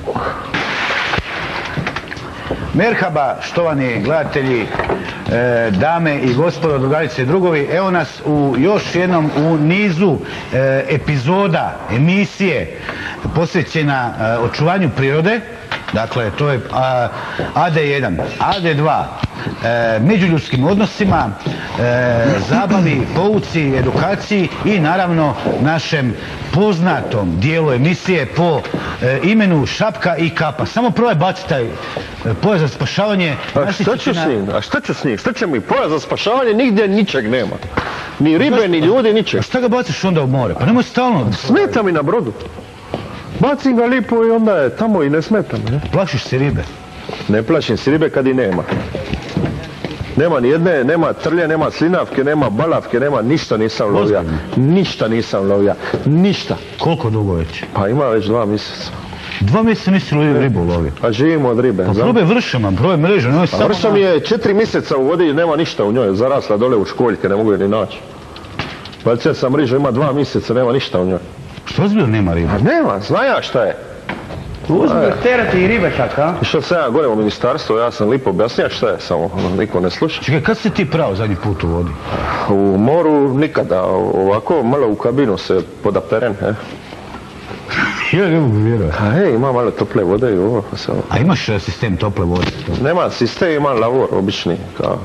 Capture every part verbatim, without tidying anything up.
Merhaba, štovani gledatelji, e, dame i gospodo, drugarice i drugovi. Evo nas u još jednom u nizu e, epizoda emisije posvećena e, očuvanju prirode. Dakle, to je a, A D jedan, A D dva, e, međuljudskim odnosima, e, zabavi, pouci, edukaciji i naravno našem poznatom dijelu emisije po e, imenu Šapka i kapa. Samo prvo je baci taj e, pojas za spašavanje. A šta ću s njim? A šta ću s njim? Šta će mi pojas za spašavanje? Nigdje ničeg nema. Ni ribe, ni ljudi, ničeg. A šta ga baciš onda u more? Pa nemoj stalno. Smeta mi na brodu. Bacim ga lipo i onda je tamo i ne smeta me. Plašiš se ribe? Ne plašim se ribe kad i nema. Nema ni jedne, nema trlje, nema slinavke, nema balavke, nema ništa nisam lovija. Ništa nisam lovija. Ništa. Koliko dugo već? Pa ima već dva mjeseca. Dva mjeseca nisi ribu lovio? Pa živimo od ribe. Pa probaj vršama, probaj mrežu. A vrša mi je četiri mjeseca u vodi i nema ništa u njoj. Zarasla dole u školjke, ne mogu je ni naći. Pa sam mreža ima dva mjeseca, nema ništa u njoj. Što ozbiljno nema riba? Nema, znaja šta je. Uzme terati i ribe čak, a? Išao sam ja gore u ministarstvo, ja sam lipo objasnija šta je, samo niko ne sluša. Čekaj, kad si ti prao zadnji put u vodi? U moru nikada, ovako malo u kabinu se podaperen, he. Ja ne mogu vjerovati. A hej, ima malo tople vode i ovo. A imaš sistem tople vode? Nema sistem, ima lavor, obični, kao...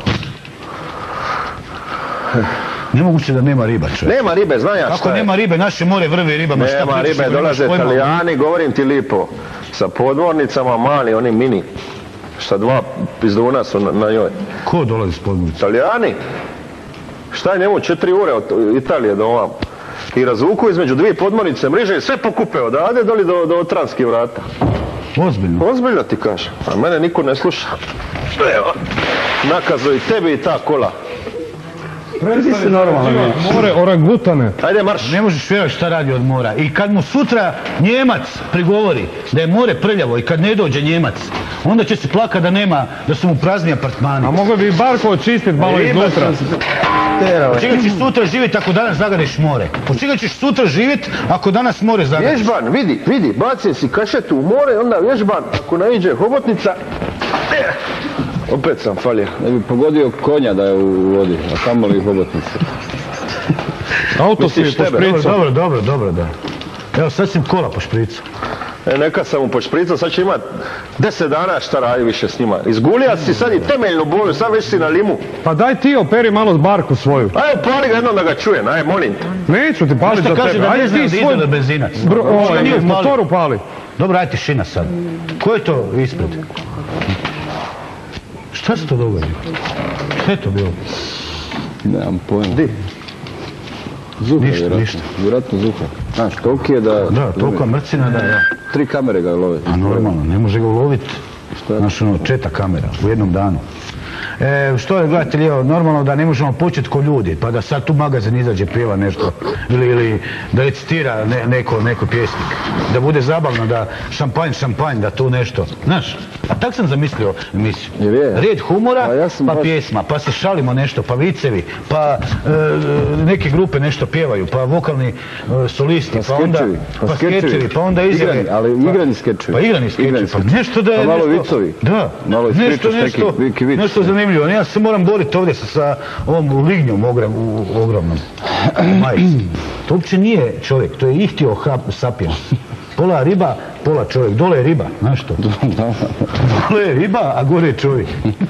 Nemoguće da nema riba, čovjek. Nema ribe, znaš šta je. Kako nema ribe, naše more vrve ribama. Nema ribe, dolaze Italijani, govorim ti lipo. Sa podvornicama mali, oni mini. Šta dva pizduna su na, na njoj. Ko dolazi s podvornicama? Italijani. Šta je njemu četiri ure od Italije do ovam. I razvuku između dvije podmornice mriže i sve pokupe odade doli do, do Otranskih vrata. Ozbiljno? Ozbiljno ti kažem. A mene niko ne sluša. Evo, nakazuju tebi i ta kola. Ti si normalno. More orangutane. Ajde marš. Ne možeš vjerovati šta radi od mora. I kad mu sutra Njemac prigovori da je more prljavo i kad ne dođe Njemac, onda će se plakat da nema, da su mu prazni apartmani. A mogao bi i barko očistiti malo iznutra. Po čega ćeš sutra živjeti ako danas zagadeš more? Po čega ćeš sutra živjeti ako danas more zagadeš? Vježban, vidi, vidi, baci si kašetu u more, onda vježban, ako naiđe hobotnica, eh, opet sam falio. Ne bi pogodio konja da je u vodi, a tamo li hobotnice. Auto si je po špricu. Dobro, dobro, dobro, da. Evo sad sam kola po špricu. E, neka sam mu po špricu, sad će imat deset dana šta radi više s njima. Izgulija si sad i temeljnu bolju, sad već si na limu. Pa daj ti operi malo barku svoju. Ajde, pali ga jednom da ga čujem, aj, molim te. Neću ti paliti za tebe. Ajde ti svoj da benzinac. Motoru pali. Dobro, ajde tišina sad. Ko je to ispred? Šta se to događa? Šta je to bilo? Nemam pojma. Di? Zuha, ništa, vjerojatno. ništa. Vjerojatno zuha. Znaš, toliki je da... Da, tolika mrcina da ja. Tri kamere ga love. A normalno, ne može ga uloviti. Znaš, ono, četa kamera u jednom danu. E, što je, gledatelji, evo, normalno da ne možemo početi ko ljudi, pa da sad tu magazin izađe, pjeva nešto, ili, ili da recitira ne, neko, neko pjesnik, da bude zabavno, da šampanj, šampanj, da tu nešto, znaš, a tak sam zamislio emisiju. Red humora, pa, ja pa baš... pjesma, pa se šalimo nešto, pa vicevi, pa e, neke grupe nešto pjevaju, pa vokalni e, solisti, pa, pa onda pa, pa skečevi, pa onda izjave. Igrani, ali igrani skečevi. Pa igrani skečevi, pa nešto da je pa malo nešto... vicovi. Da, malo nešto, nešto, neki vic. nešto zanimljivo. Ja se moram boriti ovdje sa, sa ovom lignjom ogram, u, u ogromnom. To uopće nije čovjek, to je ihtio sapiens. Pola riba, pola čovjek. Dole je riba, znaš što? Dole je riba, a gore je čovjek.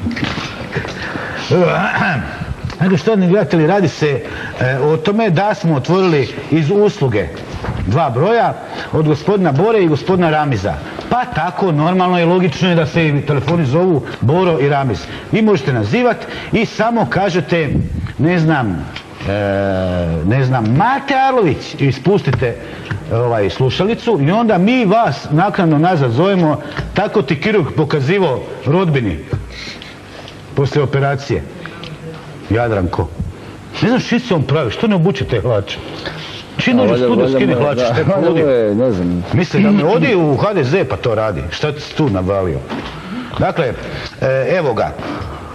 Nego što ne gledatelji, radi se e, o tome da smo otvorili iz usluge dva broja od gospodina Bore i gospodina Ramiza. Pa tako normalno i logično je da se i telefoni zovu Boro i Ramiz. Vi možete nazivati i samo kažete, ne znam, e, ne znam, Mate Arlović i spustite ovaj, slušalicu i onda mi vas naknadno nazad zovemo, tako ti kirurg pokazivo rodbini poslije operacije. Jadranko. Ne znam što se on pravi, što ne obuče te hlače? Čim dođe u studio skine hlače, što je polodio? Ne znam. Misli da me odi u H D Z pa to radi. Šta ti tu navalio? Dakle, evo ga.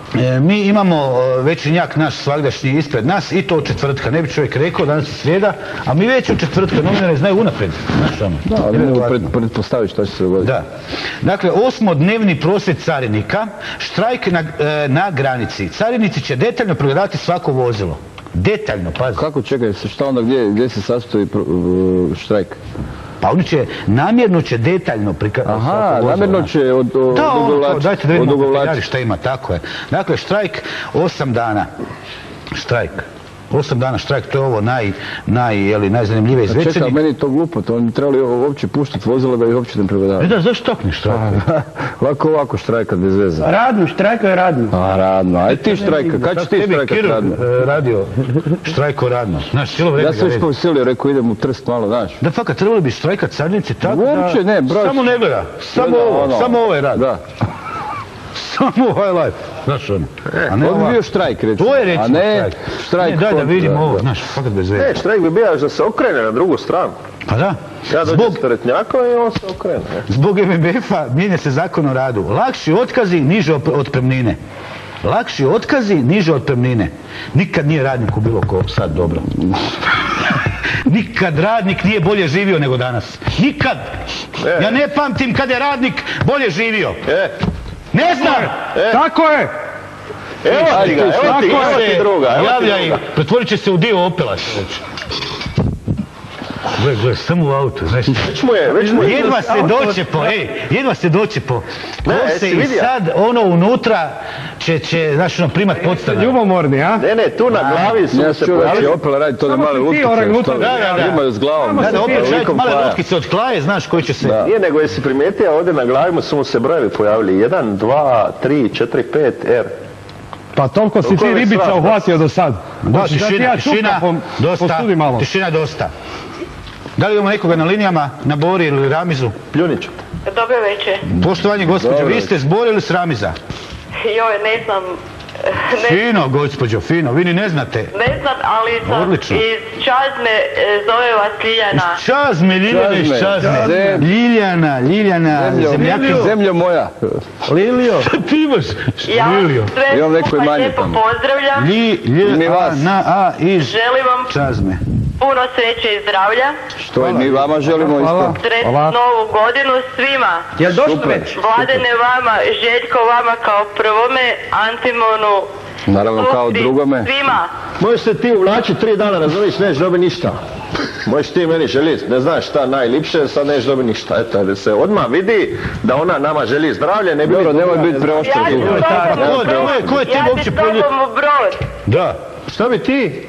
E, mi imamo e, večernjak naš svagdašnji ispred nas i to od četvrtka. Ne bi čovjek rekao, danas je srijeda, a mi već od četvrtka novinari znaju unaprijed. Znaš ono. Da, ali mogu pred, pretpostaviti što će se dogoditi. Da. Dakle, osmodnevni prosvjed carinika, štrajk na, e, na granici. Carinici će detaljno pregledati svako vozilo. Detaljno, pazi. Kako, čekaj, šta onda, gdje, gdje se sastoji uh, štrajk? Pa oni će, namjerno će detaljno prikazati. Aha, namjerno će od, od, da, odugovlači. Dajte da vidimo materijali šta ima, tako je. Dakle, štrajk osam dana. Štrajk. Osam dana štrajk, to je ovo naj, naj, jeli, najzanimljivije iz večernjeg. Čekaj, meni je to glupo, to oni trebali uopće puštati vozila da ih uopće ne pregledavaju. Da, zašto tako ne štrajk? Lako ovako štrajkat bez veze. Radno, štrajko je radno. A, radno. Aj ti štrajka, kad će ti štrajkat radno? Radio, štrajko radno. Znaš, cijelo Ja sam još poveselio, rekao idem u Trst malo, znaš. Da, fakat, trebali bi štrajkat carnici tako da... Uopće ne, broj... Samo ne gleda, samo ovo, samo ovaj rad. Da. Samo ovaj life, znaš ono. Ovo bi bio štrajk, recimo. To je recimo a ne štrajk. štrajk. Ne, daj da kontra, vidimo ovo, da. znaš, fakat bez veze. Ne, štrajk bi bio da se okrene na drugu stranu. Pa da. Ja dođem Zbog, s teretnjaka i on se okrene. zbog M M F-a mijenja se zakon o radu. Lakši otkazi, niže otpremnine. Lakši otkazi, niže otpremnine. Nikad nije radniku bilo ko sad dobro. Nikad radnik nije bolje živio nego danas. Nikad. E. Ja ne pamtim kad je radnik bolje živio. E, Ne znam. e. Tako je! Evo ti ga, evo ti, evo ti druga, evo ti Javljaj, druga. pretvorit će se u dio Opela. Gle, gle, samo u auto, znaš. Već mu je, već mu je. Jedva se dočepo, ej, jedva se dočepo. Ko Ne, se jesi i vidio? sad ono unutra će, će, znaš, ono, primat podstanar. Ljubomorni, a? Ne, ne, tu na glavi su Ja mu se čuo da će pojavili. Opel raditi to da Samo male si ti lutkice. orang unutra, što- da, da, da. Imaju s glavom. Da, da, opet raditi likom male plaja. lutkice od klaje, znaš, koji će se... Da. Nije, nego jesi primijetio ovdje na glavi mu su mu se brojevi pojavili. Jedan, dva, tri, četiri, pet, R. Pa toliko si Toliko ti je ribica sram, da. uhvatio do sad. Da, Hoćeš da ti tišina, ja tišina, čupam po- dosta, posudi malo. tišina dosta. Da li imamo nekoga na linijama, na Bori ili Ramizu? Pljunić. Dobro večer. Poštovanje gospođo, vi ste s Bori ili s Ramiza? Joj, ne znam, ne, Fino, gospođo, fino, vi ni ne znate. ne znam, ali sam Odlično. iz Čazme, e, zove vas Ljiljana. Čazme, Ljiljana iz Čazme, Čazme. Čazme. Ljiljana, Ljiljana, Zemljo, zemljaka. zemljo moja. Lilio. Ti imaš? Ja vas Lilio. sve Imam neko skupa imanje lijepo tamo. pozdravljam. Lji, Mi lje, a, vas. na, a, iz Želim vam Čazme. puno sreće i zdravlja. Što i mi vama želimo isto. Sretnu Hvala. novu godinu svima. Jel došlo Super. već? Vladene vama, Željko vama kao prvome, Antimonu, Naravno kao Lukti, drugome. svima. Možeš se ti uvlači tri dana, razumiješ, nećeš dobiti ništa. Možeš ti meni želit, ne znaš šta najlipše, sad nećeš dobiti ništa. Eto, da se odmah vidi da ona nama želi zdravlje, ne bi Dobro, li nemoj dobila, biti ne znam. preoštar Ja ću tu. s tobom Ko- u brod. ko- ko je tebi Ja ću uopće s tobom u brod. Da. Šta bi ti?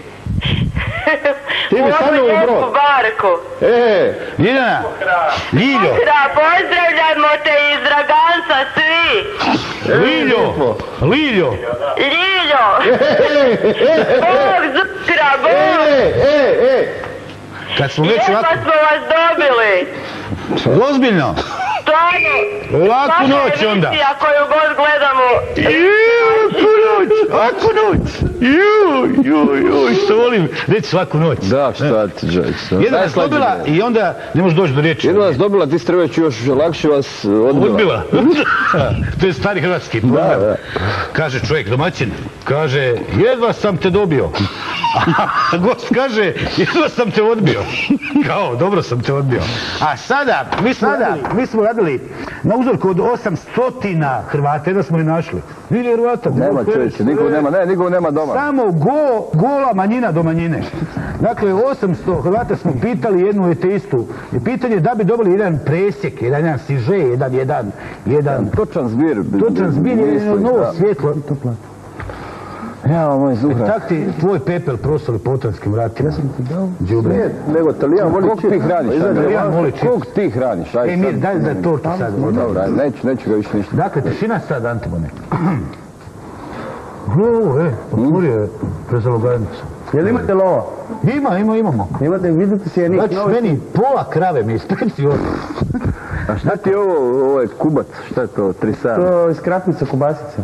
Ti U bi sa ovu mnom u lijepu brod. barku. E, Ljiljana, Ljiljo, Da, pozdravljamo te iz Draganca svi. Liljo, Liljo. Ljiljo. Bog zukra, Bog. e, e, e. Kad smo već Jedva ovako, smo vas dobili. ozbiljno, Stvarno. laku Svaka noć onda. emisija koju god gledamo. Laku noć, laku noć. Ju, ju, ju, što volim reći svaku noć. Da, šta ti čovjek. Jedna vas dobila i onda ne možeš doći do riječi. Jedno vas dobila, ti ste već još lakše vas odbila. Odbila. To je stari hrvatski pozdrav. da. Kaže čovjek domaćin, kaže jedva sam te dobio. A gost kaže jedva sam te odbio. Kao, dobro sam te odbio. A sada, mi smo, radili, mi smo radili na uzorku od osamstotina Hrvata, jedno smo li našli. Nije Hrvata. Nema čovječe, nikog nema, ne, nikog nema doma. Samo go, gola manjina do manjine. Dakle, osamsto Hrvata smo pitali jednu te istu. I pitanje je da bi dobili jedan presjek, jedan, jedan siže, jedan, jedan, jedan... Točan zbir. Točan zbir je jedno novo svjetlo. Ja, moj zuhra. Tak ti tvoj pepel prosoli po otranskim vratima. Ja sam ti dao. Đubre. Nije, nego Talijan voli Kog čip. ti hraniš? Izađe ajde? Talijan voli čip. Kog ti hraniš? Ajde E, mir, sad. daj da tortu sad. Dobro, ajde, neću, neću ga više ništa. Dakle, tišina sad, Antibone. Ovo, e, otvorio je prezalogajnicu. Jel imate lova? Ima, ima, imamo. Imate, vidite si je nik Znači, novi. meni pola krave mi ispecio. A šta ti je ovo, ovo je kubac, šta je to, tri sedam? To iz Krapnica, Kubasica.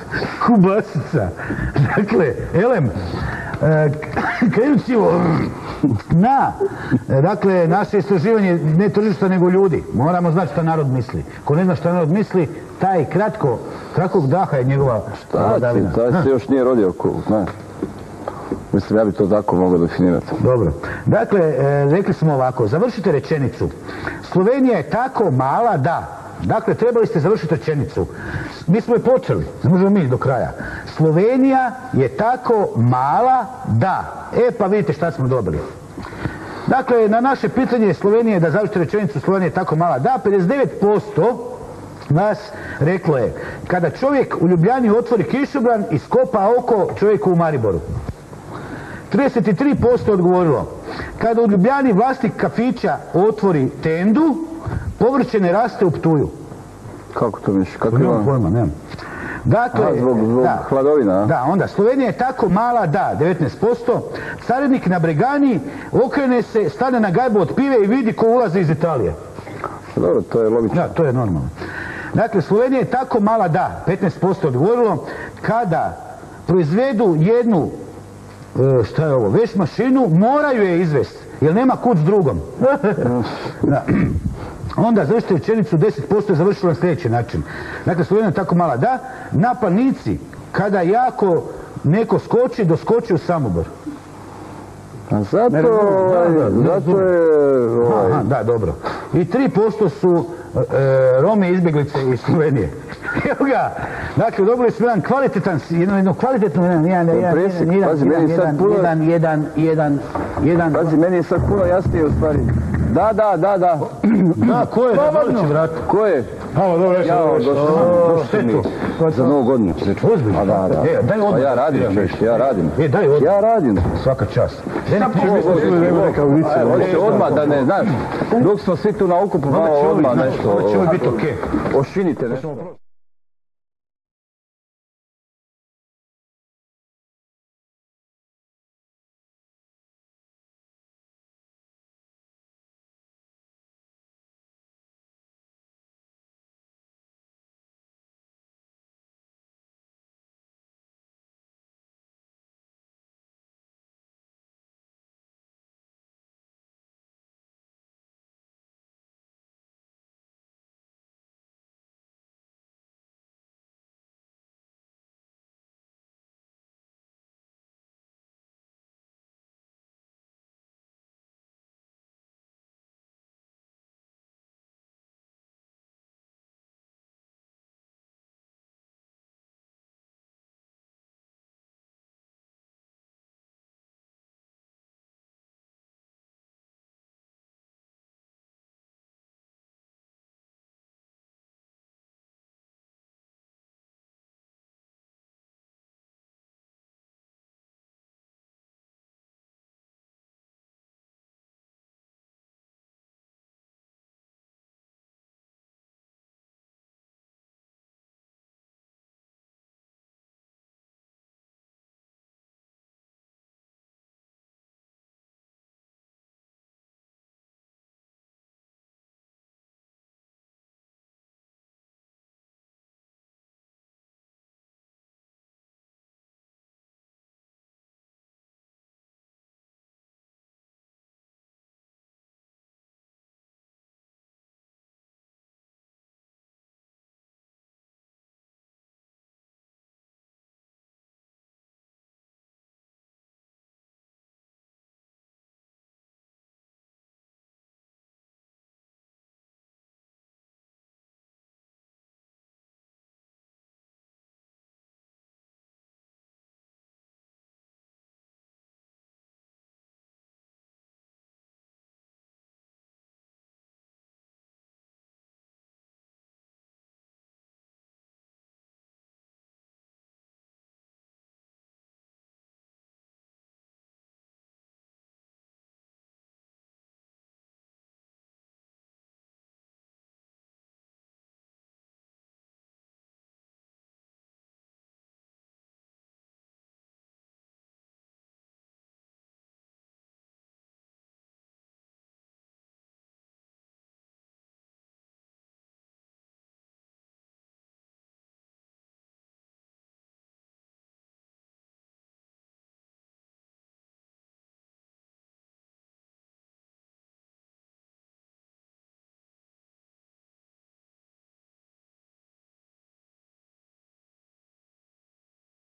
Kubasica. Dakle, elem, e, krenući ovo, na, dakle, naše istraživanje ne tržišta nego ljudi. Moramo znati šta narod misli. Ko ne zna šta narod misli, taj kratko, kratkog daha je njegova vladavina. Taj se još nije rodio, znaš. Mislim, ja bi to tako mogao definirati. Dobro. Dakle, e, rekli smo ovako, završite rečenicu. Slovenija je tako mala da. Dakle, trebali ste završiti rečenicu. Mi smo je počeli, ne možemo mi do kraja. Slovenija je tako mala da. E, pa vidite šta smo dobili. Dakle, na naše pitanje Slovenije da završite rečenicu Slovenija je tako mala da, pedeset devet posto nas reklo je kada čovjek u Ljubljani otvori kišobran i skopa oko čovjeku u Mariboru. trideset tri posto odgovorilo kada u Ljubljani vlasnik kafića otvori tendu, povrće ne raste u Ptuju. Kako to misliš? Kako Nemam ima? pojma, nemam. Dakle, A, zbog, zbog da, hladovina, a? da, onda, Slovenija je tako mala da, devetnaest posto, carinik na Bregani okrene se, stane na gajbu od pive i vidi ko ulazi iz Italije. Dobro, to je logično. Da, to je normalno. Dakle, Slovenija je tako mala da, petnaest posto odgovorilo, kada proizvedu jednu, e, šta je ovo, veš mašinu, moraju je izvesti, jer nema kud s drugom. Da. Onda završite rečenicu, deset posto je završilo na sljedeći način. Dakle, Slovenija je tako mala da, na Planici, kada jako neko skoči, doskoči u Samobor. A zato, Ne razumijem, ovaj, da, da, ne zato je, ovaj, Aha, da, dobro. I tri posto su e, Romi izbjeglice iz Slovenije. Evo ga, dakle, dobili smo jedan kvalitetan, jedno, jedno kvalitetno, jedan, jedan, jedan, presjek, jedan, pazi, jedan, meni sad jedan, puno- jedan, jedan, jedan, jedan, pazi, meni je sad puno jasnije u stvari. Da, da, da, da. da, ko je, da, doći vrat. Ko je? Halo, dobro, Ja, došao sam, došao mi. Za novu godinu. Ozbiljno? A da, da. E, daj Pa odmah. ja radim, češ, ja radim. E, daj odmah. Ja radim. Svaka čast. Ne, ne, Hoćete odmah da ne, znaš, dok smo svi tu na okupu, malo odmah nešto. Ovo će ovo biti okej. Ošinite nešto.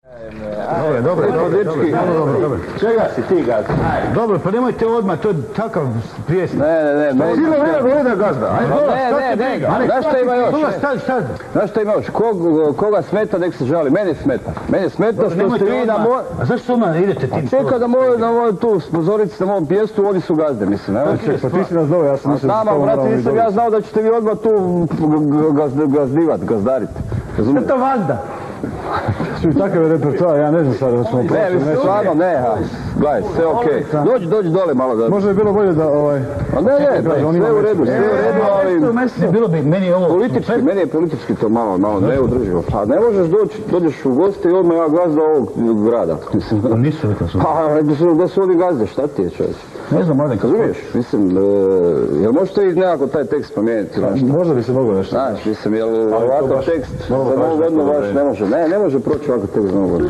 Dobro, dobro, dobro, dobro, dobro. Čega si ti gaz? Dobro, pa nemojte odmah, to je takav prijesnik. Ne, ne, ne, ne. Silo vreda gleda gazda. Ajde, Ne, ne, ne, znaš šta ima još? Šta, šta? Znaš šta ima još? Kog- Koga smeta, nek se žali. Meni smeta. Meni smeta što ste vi na moj... A zašto odmah idete tim? Čeka da moj, na moj tu pozorici, na mom pijestu, oni su gazde, mislim. Evo, Pa ti si nas zove, ja sam A mislio da se Nama, to moramo brate, nisam ja znao da ćete vi odmah tu gaz- gazdivat, gazdarit. Razumiješ? To valjda. Svi takav je repertoar, ja ne znam sad da smo Ne, prošli. mislim, stvarno, ne, ha. Gledaj, sve okej. Dođi, dođi dole malo da... Možda je bilo bolje da ovaj... A ne, ne, sve u redu, sve u redu, ali... Ne, bilo bi, meni je ovo... Politički, meni je politički to malo, malo neudrživo. Pa ne možeš doći, dođeš u goste i odmah ja gazda ovog grada. Mislim, Nisu rekao su. pa, da su, da su oni gazde, šta ti je čovječ? Ne znam, možda kad... Razumiješ? Mislim, e, jel možete i nekako taj tekst promijeniti? Možda bi se moglo nešto. Znaš, mislim, jel ovakav tekst za novu godinu baš ne može, ne, ne može proći ovakav tekst za novu godinu.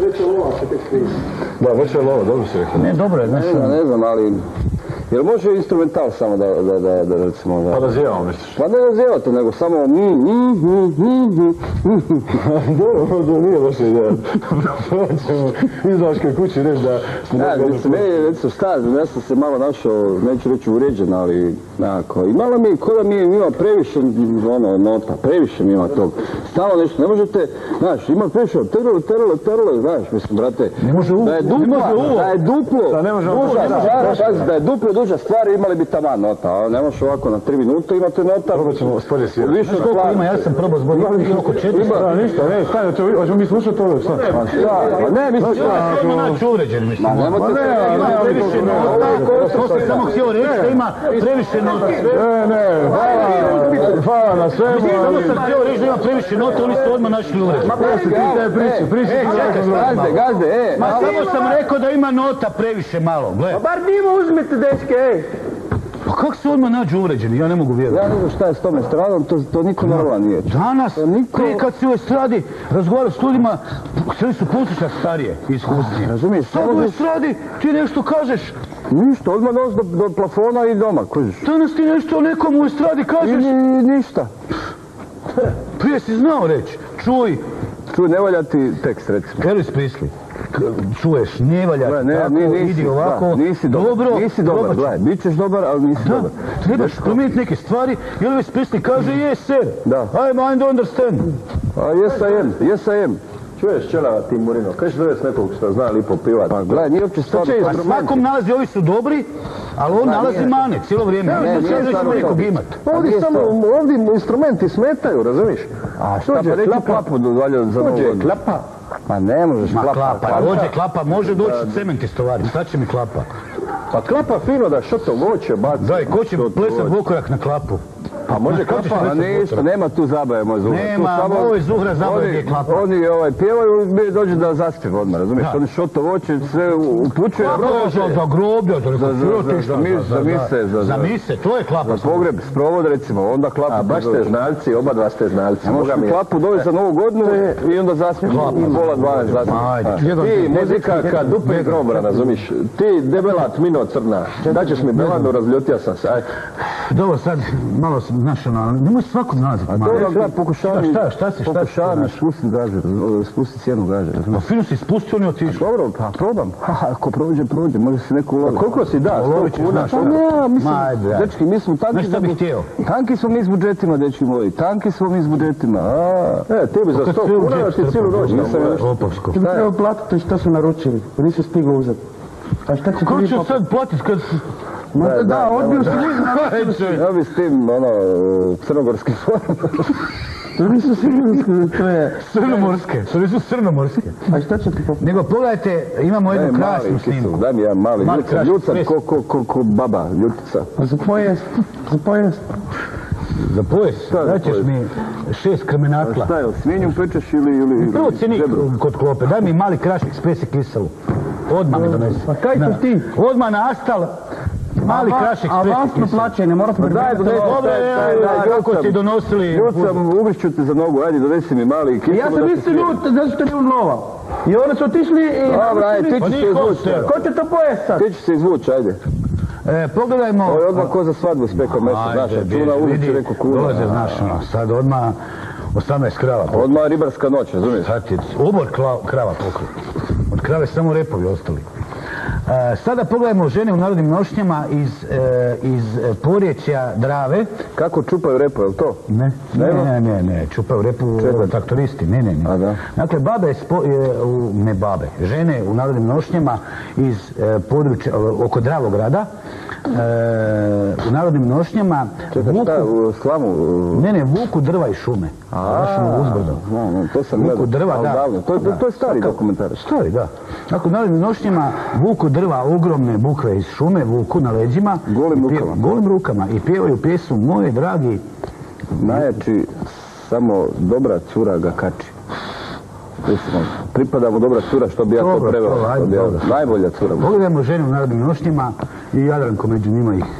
Da, već je lova, dobro si rekao. Ne, dobro je, znaš. Ne znam, ne znam, ali... Jel može instrumental samo da, da, da, da recimo da... Pa da zjevamo, misliš? Pa ne razjevate, nego samo... mm, mm, mm, mm, mm. Dobro, to nije loša ideja. Proćemo izlaškoj kući reći da... Ja, mislim, meni je, recimo, šta, ja sam se malo našao, neću reći uređen, ali nekako, i malo mi, ko da mi ima previše, ono, nota, previše mi ima tog, stalo nešto, ne možete, znaš, ima previše, terlo, terlo, terlo, znaš, mislim, brate, Ne može u, da je ne duplo, može u. da je duplo, Da, ne može on duža, to, da, stvar, da, pazi, da je duplo duža stvar, imali bi taman nota, a ne može ovako na tri minute, imate nota, Probat ćemo spolje svirati. više od Koliko ima, plana. ja sam probao zbog ima oko četiristo. Da, ništa, ne, staj, hoćemo- hoćemo mi slušati ovo, šta? Pa šta, pa ne, mislim, Ja sam naći uređen, mislim. ma nemojte ne, se... ne, Ima previše nota, to sam samo htio reći da ima previše nota. Ne, ne, hvala, hvala na svemu, Samo ali... sam htio reći da ima previše nota, oni ste odmah našli uređen. Prosti, ti te priče, priče, E, čekaj, gazde, gazde, e, Ma ali- samo sam rekao da ima nota previše malo, gle. Bar dimo uzmite, dečke, ej! Pa kako se odmah nađu uređeni, ja ne mogu Ja vjerovati. ne znam šta je s tom estradom, to, to niko normalan nije. Danas, niko- prije kad si u estradi razgovarao s ljudima, sve su poslušati starije, iskusnije. Razumiješ, Sad u možeš- estradi ti nešto kažeš, Ništa, odmah nos do, do plafona i doma, kužiš. danas ti nešto nekom u estradi I, kažeš, ni- ništa. prije si znao reći, čuj, Čuj, ne valja ti tekst, recimo. Elvis Presley, k- čuješ, ne valja Gle, ti ne, tako, ni- nisi, idi ovako, da, nisi dobar, dobro, nisi dobar, probat ću. gledaj, bit ćeš dobar, ali nisi Da, dobar. trebaš promijeniti neke stvari, i Elvis Presley kaže, yes sir, Da. I mind understand. A yes I am, yes I am. Čuješ čelava ti Murino, kaj će dovesti nekog što zna lipo pivat? Pa gledaj, nije uopće stvar. Znači, a svakom nalazi, ovi su dobri, ali on nalazi mane, cijelo vrijeme. Ne, Ne, nije ne, stvarno nekog to. imat. Ovdje samo, ovdje instrumenti smetaju, razumiješ? A šta Dođe pa reći klapa. klapu valja za novu Dođe godinu? klapa. Pa ne možeš Ma klapa. klapa, dođe klapa, može doći cement istovari, šta će mi klapa? Pa klapa fino da što to voće baci. Daj, ko će plesat bokorak na klapu? Pa može Kako ćeš klapa, Pa ništa, nema tu zabave, moj Zuhra. Nema, Tu samo- ovo je Zuhra zabave oni- gdje je klapa. Oni ovaj, pjevaju, mi dođe da zaspjeva odmah, razumiješ? Da. Oni šoto voće, sve upućuje. Za, za groblja, za, Za- za- za mis- za mise, za- za mise, to je klapa. Za pogreb, sprovod recimo, onda klapu. A baš ste znalci, oba dva ste znalci. Ne možeš Boga mi je. klapu dovesti za novu godinu i onda zaspjeva. U pola dvanaest zaspjeva. Ajde. Ti, muzika kad dupe grombra, razumiješ? Ti, debela tmino crna, daćeš mi belanu, razljutio sam se. Aj. Dobro, sad malo sam, znaš, ono, nemoj svakog nazvat. A dobro, da, pokušavam Šta, šta si, šta si? Pokušavam spustiti gaže, spustiti cijenu gaže. Pa razumiješ? fino si spustio, on je otišao. Dobro, pa probam. Ha, ako prođe, prođe, može se neko uloviti. Koliko si da? Ulovit sto ćeš, kuna? znaš, Pa ono. ne, ja mislim, Ma, ajde, ajde. dečki, mi smo tanki. Znaš šta za- bih htio? Tanki smo mi s budžetima, dečki moji, tanki smo mi s budžetima. A, E, ti bi za sto kuna još ti cijelu noć. Nisam još- Opovsko. Ti bi trebao platiti što su naručili, pa nisi stigao uzeti. A šta će Kako ti ću vi sad platit kad... Ma da, da, odbio si niz Ja bi s tim, ono, crnogorskim formom. To nisu sigurno, to je... Crnomorske, to nisu crnomorske. A šta će ti popiti? Nego pogledajte, imamo jednu krasnu snimku. Daj mi jedan mali, Mali ljucan, kraš, ljucan, stres. ko, ko, ko, ko baba, ljutica. A za pojest, za pojest. Za pojes, za daćeš pojes? mi šest krmenatla. Šta je, svinju pečeš ili, ili, Prvo ili cjenik žebru? kod klope, daj mi mali krašnik s pesi kiselu. Odmah mi donesi. Pa kaj ćeš Da. ti? Odmah na astal, mali krašnik A s pesi vasno kiselu. plaćanje, moraš Daj, predvidjeti donesi, ovo. Dobro, daj, daj, ja, daj, kako ljucam. ste donosili... Ljucam, ugrišću te za nogu, ajde, donesi mi mali kiselu. Ja sam da ti isto svijem. ljut, zato što nije nova. I oni su otišli i... Dobro, ajde, ti Pa ćeš se nije izvući. hoster. Ko će to pojest sad? Ti ćeš se izvući, ajde. E, pogledajmo... Ovo je odmah ko za svadbu s pekom mesa, znaš, Ajde, čuna vidi, ulici, rekao kuna. dolaze, znaš, ono, sad odmah osamnaest krava pokrio. Odmah ribarska noć, razumiješ? Sad je obor kla- krava pokrio. Od krave samo repovi ostali. E, sada pogledajmo žene u narodnim nošnjama iz, e, iz e, porječja Drave. Kako čupaju repo, je li to? Ne, ne, ne, ne, ne, čupaju repu Čekaj. traktoristi, ne, ne, ne. A, da. Dakle, babe, spo, e, u, ne babe, žene u narodnim nošnjama iz e, područja, e, oko Dravograda, e, u narodnim nošnjama Čekaj, vuku, šta, u slamu? u- ne, ne, vuku drva i šume. Završeno uzbrdo. No, no, to sam Vuku gledao. drva, Ali da. davno. To, to, to je stari Kako- dokumentarac. Stari, da. Dakle, u narodnim nošnjama vuku drva, ogromne bukve iz šume, vuku na leđima. Golim i pje- rukama. Golim rukama. I pjevaju pjesmu Moje dragi. Najjači, samo dobra cura ga kači. Mislim, pripada mu dobra cura, što bi ja to Dobro, preveo. to, ajde, što bi ja- dobro. Najbolja cura. Pogledajmo žene u narodnim nošnjama i Jadranko među njima ih.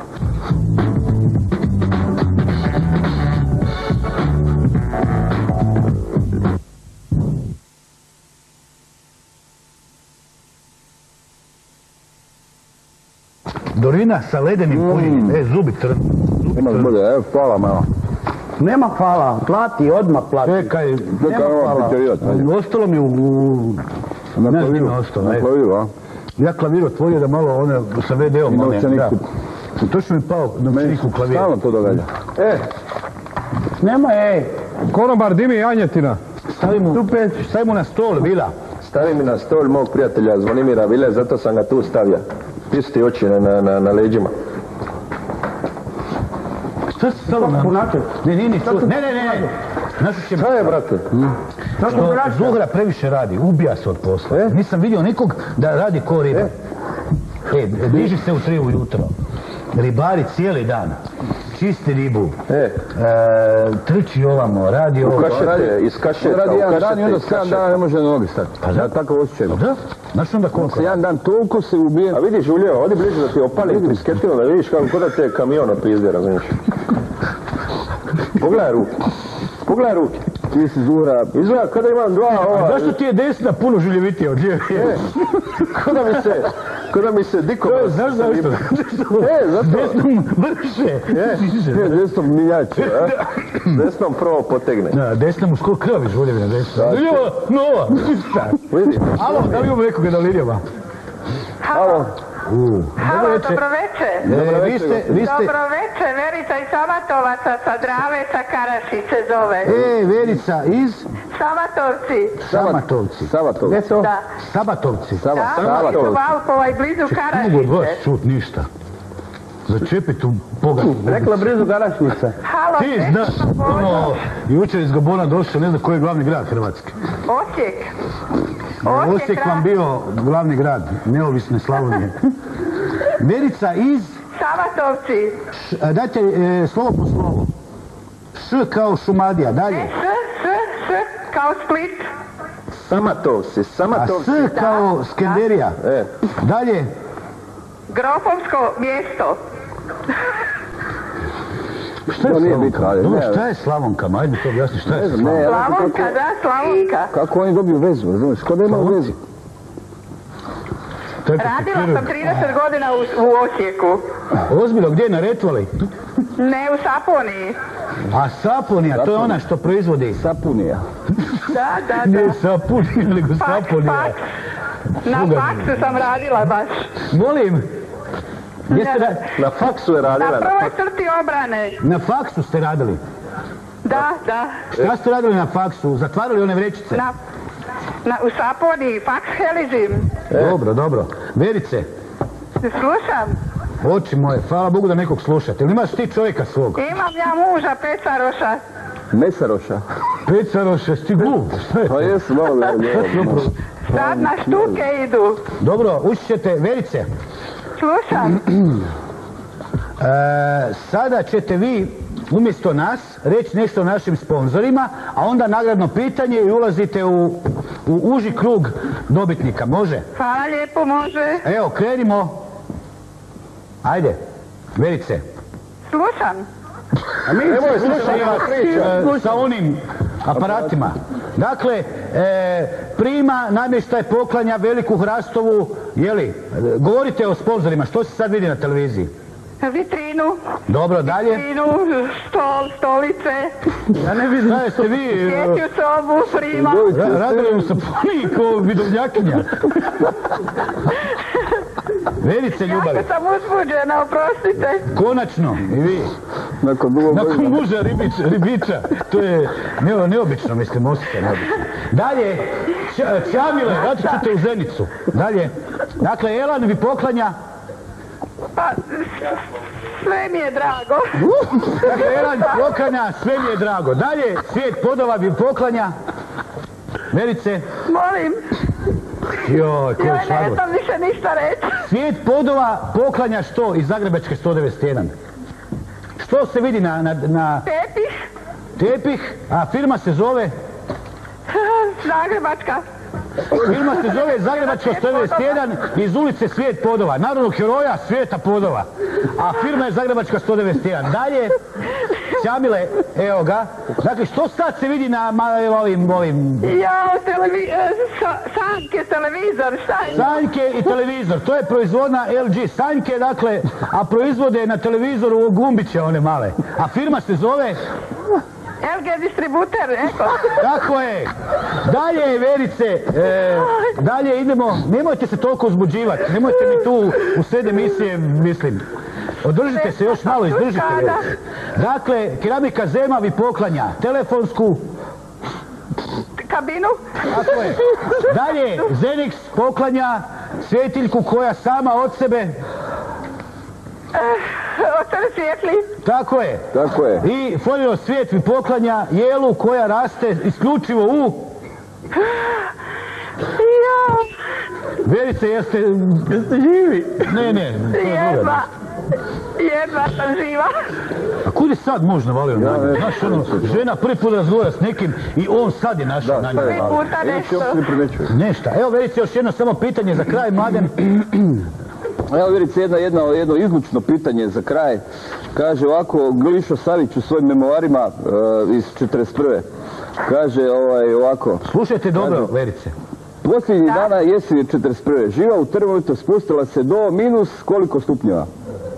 Dorina sa ledenim punjenjem. E, zubi crni. Zubi Imaš crni. bolje, evo, hvala malo. Nema hvala, plati, odmah plati. Čekaj, Čekaj, nema ovo hvala. piterijat, ajde. Ostalo mi u... u... Na Ne znam, klaviru, ima ostalo, na ajde. klaviru, a? Ja klavir otvorio da malo one sa ve de om. I one, novčaniku. da. Točno mi pao novčaniku klavir. Stalno to događa. E, nema, ej, konobar Dimi Janjetina. Stavimo, stavimo na stol, Vila. Stavi mi na stol mog prijatelja Zvonimira Vile, zato sam ga tu stavio. Ti su ti oči na, na, na, na leđima. Šta se stalo na... Ne, nije ni čuo. Ne, ne, ne, ne. Znaš što će... Šta je, brate? Što Zuhra previše radi, ubija se od posla. Nisam vidio nikog da radi ko riba. E, diži se u tri ujutro. Ribari cijeli dan. Čisti ribu. E, E, trči ovamo, radi ovo. kašete, iz kašeta, Radi u jedan dan kašete, i onda iz sedam kašeta. dana ne može na noge stati. Pa da. Ja tako osjećam. Pa da, znaš onda koliko? Se jedan dan toliko se ubijem. A vidiš, Julio, odi bliže da ti opalim pisketinu, da vidiš kako kod da te kamion opizde, razumiješ? Pogledaj ruke. Pogledaj ruke. Ti si Zuhra. Izgleda kada imam dva ova... Zašto ti je desna puno žuljevitija od lijeve? Kada mi se... Kada mi se diko... Znaš zašto? E, zato... Desnom vrše. Ne, desnom miljače, a? Desnom prvo potegne. Da, desna mu skoro krvi žuljevi na desnu. Lijeva, nova, ništa. Vidi. Alo, da li imamo nekoga na linijama? Halo, halo, večer. dobro večer. E, vi ste, vi ste... Dobro večer, Verica iz Samatovaca sa Drave, sa Karašice zove. E, Verica iz Samatovci, Samatovci. Savatovci. da. Sabatovci. Sava, Da, Savatovci. blizu Valpova i blizu Ne mogu od vas Karašice. čut ništa. Začepi tu pogadu. Rekla blizu Garašnica. Halo, Ti gdje znaš, sam povoljno? ono, jučer iz Gabona došao, ne znam koji je glavni grad Hrvatske. Osijek. Osijek vam bio glavni grad neovisne Slavonije. Verica iz, Samatovci. š- a, dajte e, slovo po slovo. Š kao Šumadija, dalje. S, S, S, kao Split. Samatovci, A Samatovci. S kao Skenderija. E, Grofovsko Dalje. mjesto. Šta je To nije Slavonka? bitno, ajde, Dobro, ne. šta je Slavonkama? Ajde to objasni, šta je Ne znam, Slavonka? ne, ja znam Slavonka, kako, da, Slavonka. kako oni dobiju vezu, razumiješ? Ko da imaju vezu. To je Radila protiv sam trideset godina u, u Osijeku. Ozbiljno, gdje, na Retvali? Ne, u Saponiji. A Saponija, to je ona što proizvodi. Sapunija. Da, da, da. Ne Sapunija, nego Faks, Saponija. faks. Na Sluga. faksu sam radila baš. Molim, gdje ste ra- na faksu je Na radila. Na prvoj faksu. crti obrane. na faksu ste radili. Da, da. Šta ste radili na faksu? Zatvarali one vrećice? Na, na, u Saponiji, faks Helizim. Dobro, dobro. Verice, Slušam. oči moje, hvala Bogu da nekog slušate. Ili imaš ti čovjeka svog? Imam ja muža, Pecaroša. Mesaroša. Pecaroše, sti glup. Šta je Pa to? jesu, malo da je. Sad na štuke idu. Dobro, učit ćete, Verice, Slušam. e, sada ćete vi umjesto nas reći nešto o našim sponzorima, a onda nagradno pitanje i ulazite u, u uži krug dobitnika. Može? Hvala lijepo, može. Evo, krenimo. Ajde, Verice. Slušam. Nemoj slušaj e, sa onim aparatima. Dakle, e, prima, namještaj, poklanja, veliku hrastovu, jeli, e, govorite o sponzorima, što se sad vidi na televiziji? Vitrinu. Dobro, dalje. Vitrinu, stol, stolice. Ja ne vidim. Šta jeste vi? Sjetiju sobu, frima. Ra- Radili mu se puni ko vidovnjakinja. Verice ljubavi. Jako sam uzbuđena, oprostite. Konačno, i vi. Nakon dugo Nakon godina. muža ribiča, ribiča. To je ne, neobično, mislim, osjećaj neobično. Dalje, Ća- Ćamile, vratit ću te u Zenicu. Dalje. Dakle, Elan vi poklanja. Pa, sve mi je drago. Dakle, Elan poklanja, sve mi je drago. Dalje, Svijet podova vi poklanja. Verice. Molim, Joj, koji joj ne šlagvor. znam više ništa reći. Svijet podova poklanja što iz Zagrebačke sto devedeset jedan? Što se vidi na, na, na Tepih, tepih, a firma se zove, Zagrebačka. firma se zove Zagrebačka sto devedeset jedan iz ulice Svijet podova, narodnog heroja Svijeta podova, a firma je Zagrebačka sto devedeset jedan. Dalje, Ćamile, evo ga, dakle što sad se vidi na ma- ovim, ovim, Ja, televi... e, sa- sanke, televizor, šta je? Sanjke i televizor, to je proizvodna L G Sanjke, dakle, a proizvode na televizoru gumbiće one male, a firma se zove, L G distributer, eko. tako je, dalje Verice, e, dalje idemo, nemojte se toliko uzbuđivati, nemojte mi tu u sred emisije, mislim, održite se još malo, izdržite Verice. Dakle, keramika Zema vi poklanja telefonsku, Kabinu, tako je, dalje Zenix poklanja svjetiljku koja sama od sebe, ostane svijetli. tako je, Tako je. i Folio Svijet vi poklanja jelu koja raste isključivo u, Ja, Verice, jeste, jeste živi? Ne, ne, to je druga. jedva, jedva sam živa. A kud je sad muž navalio na nju? Znaš, ono, žena prvi put razgovara s nekim i on sad je našao na nju. Prvi puta nešto. Nešta. Evo, Verice, još jedno samo pitanje za kraj, Mladen. Evo Verice, jedna, jedna, jedno izlučno pitanje za kraj. Kaže ovako, Glišo Savić u svojim memoarima e, iz četrdeset prve. Kaže ovaj, ovako. Slušajte dobro, Verice. Posljednjih dana jeseni četrdeset prve. Živa u termometru, spustila se do minus koliko stupnjeva?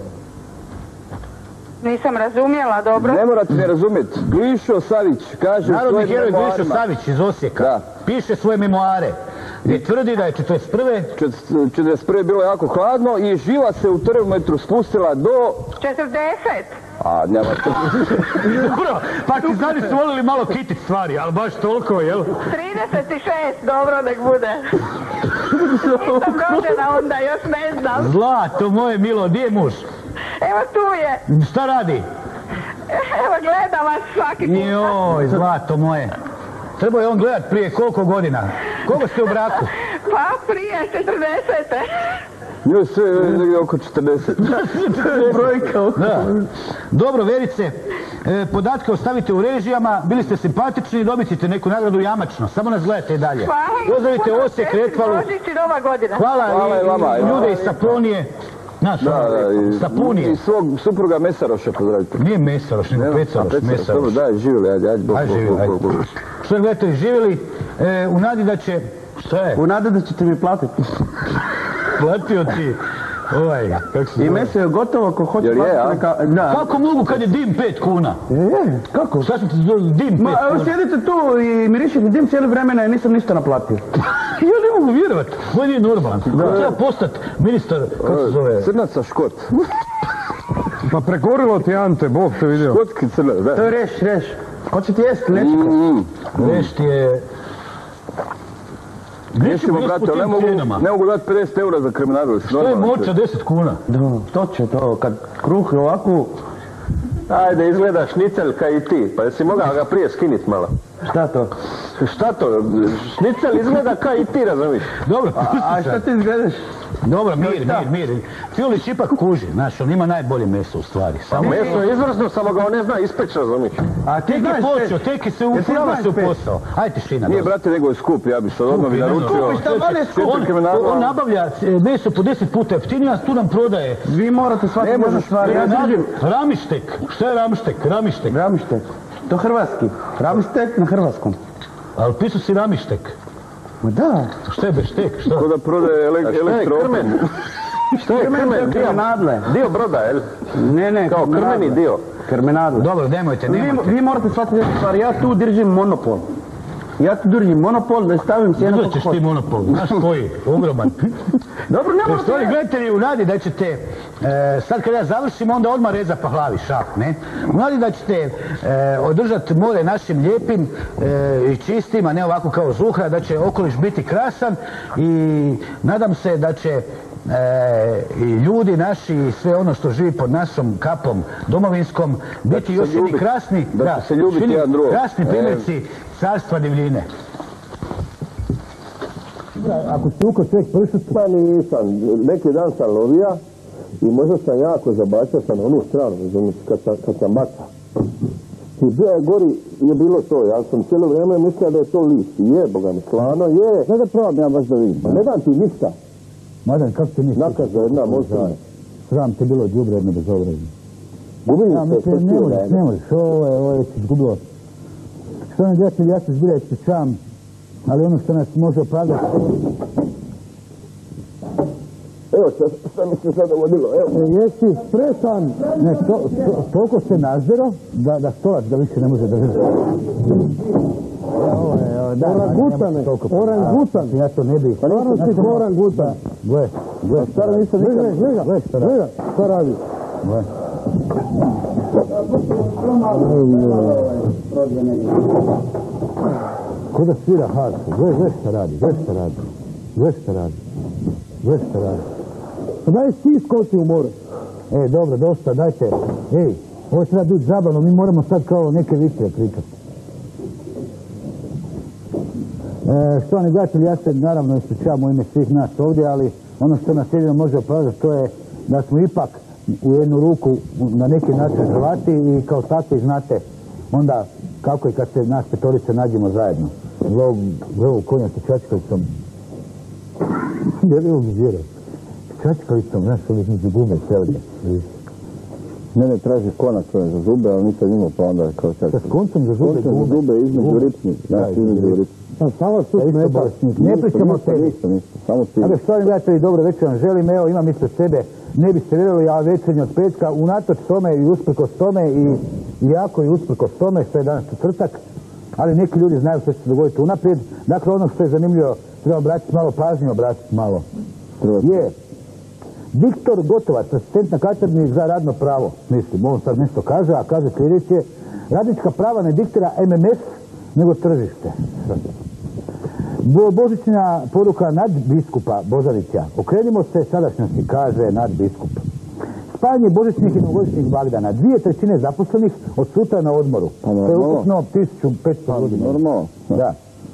Nisam razumjela dobro. Ne morate me razumjeti. Glišo Savić kaže u Narodni svojim heroj Glišo memoarima. Savić iz Osijeka Da. piše svoje memoare gdje tvrdi da je četrdeset prve. četrdeset prve bilo jako hladno i živa se u termometru spustila do... četrdeset. A, nema to. Dobro, partizani su volili malo kitit stvari, ali baš toliko, jel? trideset šest, dobro nek bude. Nisam rođena onda, još ne znam. Zlato moje milo, gdje je muž? Evo tu je. Šta radi? Evo gledam vas svaki put. Joj, zlato moje. Trebao je on gledat prije koliko godina? Koliko ste u braku? Pa prije četrdesete. Njoj sve negdje oko četrdeset. Brojka. Da. Dobro, Verice, e, podatke ostavite u režijama, bili ste simpatični i dobit ćete neku nagradu jamačno. Samo nas gledajte i dalje. Hvala. Pozdravite Osijek, Retvalu. Božić i Nova godina. Hvala, Hvala i, i vama, i i vama. ljude iz Saponije. Znaš, Da, ono, da, i, Sapunije. i svog supruga Mesaroša pozdravite. Nije Mesaroš, nego Pecaroš, Dobro, Mesaroš. daj, živjeli, ajde, ajde. bok, Ajde, bok, živi, bok, ajde. bok, bok. Što gledatelji živjeli, e, u nadi da će, šta je, U nadi da ćete mi platiti. platio ti, ovaj, kako se I zove? meso je gotovo, ko hoće Jel je, platiti a? neka... Da. Kako mogu kad je dim pet kuna? Je, kako? Šta sam ti zove, dim Ma, pet evo kuna? sjedite tu i mirišite dim cijeli vremena i nisam ništa naplatio. Ja ne mogu vjerovat, ovo nije normalan. Kako treba postat ministar, kako se zove? Crnaca Škot. Pa prekorilo ti Ante, Bog te vidio. Škotski crnac, da. To je reš, reš. Hoćete jesti, nečko? Vešt je... Nećemo, brate, ali ne mogu, ne mogu dati pedeset eura za kriminalu. Što je moća deset kuna? Da, to će to, kad kruh je ovako, Ajde, izgleda šnicel kao i ti, pa jesi mogao ga prije skinit malo. šta to? Šta to? Šnicel izgleda kao i ti, razumiješ? Dobro, A, a pusti šta sad. ti izgledaš? Dobro, mir, mir, mir. Fiolić ipak kuži, znaš, on ima najbolje meso u stvari. Pa Samo meso je izvrsno, samo ga on ne zna ispeći, razumiješ? A ti tek je znaš počeo, tek je se Jel ti uprava znaš se u peć? posao. Ajde tišina. Nije, dosta. brate, nego je skup, ja bi sad odmah bi Ne znam, naručio. kupi šta vale skup. Četiri On, kriminala. on nabavlja e, meso po deset puta jeftinije, a tu nam prodaje. Vi morate shvatiti Ne jednu možeš, stvar. Ja Radi- držim Ramištek. Šta je ramištek? Ramištek. Ramištek. To hrvatski. Ramištek na hrvatskom. Ali pisao si ramištek. Ma da. Šta je beštek? Šta? Ko da prodaje elek- A šta je elektro... krmen? Što je krmen? Krmenadle. Dio broda, jel? Ne, ne. Kao krmeni dio. Krmenadle. Dobro, nemojte, Vi, nemojte. vi morate shvatiti jednu stvar, ja tu držim monopol. Ja tu držim monopol da stavim cijenu Uzet ćeš ti monopol, znaš koji, ogroman. Dobro, ne Jer morate... što oni gledatelji u nadi da ćete, e, sad kad ja završim, onda odmah reza po glavi, šap, ne? U nadi da ćete e, održati more našim lijepim e, i čistim, a ne ovako kao žuhra, da će okoliš biti krasan i nadam se da će E, i ljudi naši i sve ono što živi pod našom kapom domovinskom biti još jedni krasni, da će se ljubiti šili- jedan drugog. krasni primjerci carstva divljine. Ako si uko čovjek pršut, Pa nisam, neki dan sam lovija i možda sam jako zabacio sam na onu stranu, razumiješ, kad sam, kad sam baca. I bio je gori je bilo to, ja sam cijelo vrijeme mislio da je to list. Je, Boga mi, slano, je. Sada probam ja baš da vidim. Ne dam ti ništa. Madan, kako ti nisi? Nakaza jedna, možda. Sram te bilo džubre jedno bezobrazno. Gubim Ja se, mislim, što ne ti možeš, ne je, možeš, ovo je, ovo je već izgubilo. Što ne gledatelji, ja se zbilja ispričavam, ali ono što nas može opravdati... Evo što, što mi se sada vodilo, evo. E, jesi spretan, ne, to, to, toliko se nazero da, da stolac ga više ne može držati. Ovo je, ovo, da, Orangutane, orangutan. Ja to ne bih. Pa stvarno si ko orangutan. Gle, gle, Stvarno nisam nikad. Gleda, gleda, gle, šta radi. gleda, šta radi. Gle. Ko da svira harfu, gle, gle šta radi, gle šta radi, gle šta radi, gle šta radi. Pa daj ti skoči u more. E, dobro, dosta, dajte, ej, ovo treba biti zabavno, mi moramo sad kao neke vicije pričati. E, štovani gledatelji, ja se naravno ispričavam u ime svih nas ovdje, ali ono što nas jedino može opravdati to je da smo ipak u jednu ruku na neki način Hrvati i kao takvi znate onda kako je kad se nas petorice nađemo zajedno. Gledu konja sa čačkavicom. Gledaju mi zvijera. Čačkavicom, znaš, uvijek među gume celje. Mene traži konac čovjek za zube, ali nisam imao pa onda kao čak. Sa koncem za zube Koncem gume. za zube između ripni. Da, između ripni. Samo su smeta. Ne pričamo o tebi. Ništa, ništa, samo ti. Dakle, što vam gledatelji, dobro večer vam želim, evo imam ispred sebe, ne biste vjerovali, a večernje od petka, unatoč tome i usprkos tome i jako i usprkos tome što je danas četvrtak, ali neki ljudi znaju što će se dogoditi unaprijed. Dakle, ono što je zanimljivo, treba obratiti malo pažnje, obratiti malo. Je, Viktor Gotovac, asistent na katedri za radno pravo, mislim, on sad nešto kaže, a kaže sljedeće, radnička prava ne diktira M M S, nego tržište. Božićna poruka nadbiskupa Božanića. Okrenimo se sadašnjosti, kaže nadbiskup. Spajanje božićnih i novogodišnjih blagdana. Dvije trećine zaposlenih od sutra na odmoru. Pa to je ukupno tisuću petsto godina. Normalno. Da.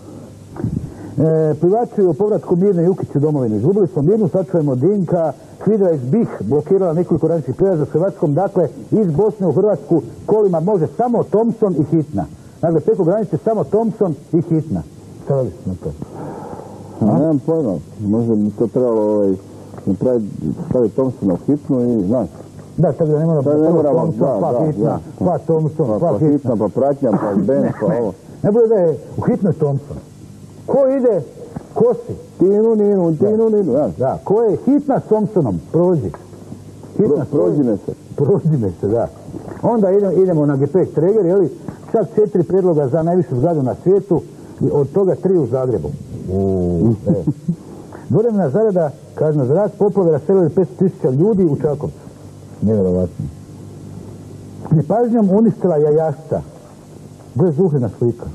E, privlačuju o povratku Mirne Jukić u domovini. Izgubili smo Mirnu, sačuvajmo Dinka. Hvidra iz Bih blokirala nekoliko graničnih prijelaza s Hrvatskom. Dakle, iz Bosne u Hrvatsku kolima može samo Thompson i Hitna. Dakle, preko granice samo Thompson i Hitna. Šta radiš na to? A nemam pojma, možda bi to trebalo ovaj, napraviti, staviti Thompsona u Hitnu i znaš. Da, tako da ne moramo Da, ne moramo, Thompson, da, pa da, Hitna, da. pa Thompson, Pa, pa pa Hitna. Hitna, pa pratnja, pa Ben, pa ovo. Ne bude da je u Hitnoj Thompson. Ko ide, ko si? Tinu, ninu, tinu, ninu, ja. Da, ko je Hitna s Thompsonom? Prođi. Hitna, Pro, prođi me se. Prođi me se, da. Onda idemo, idemo na G P X Traeger, jeli? Čak četiri predloga za najvišu zgradu na svijetu, od toga tri u Zagrebu. Uuu, e. Dvoremna zarada, kažno, za rast poplave raselili petsto tisuća ljudi u Čakovcu. Nevjerovatno. Nepažnjom uništila jajašca. Gdje je Zuhlina slika?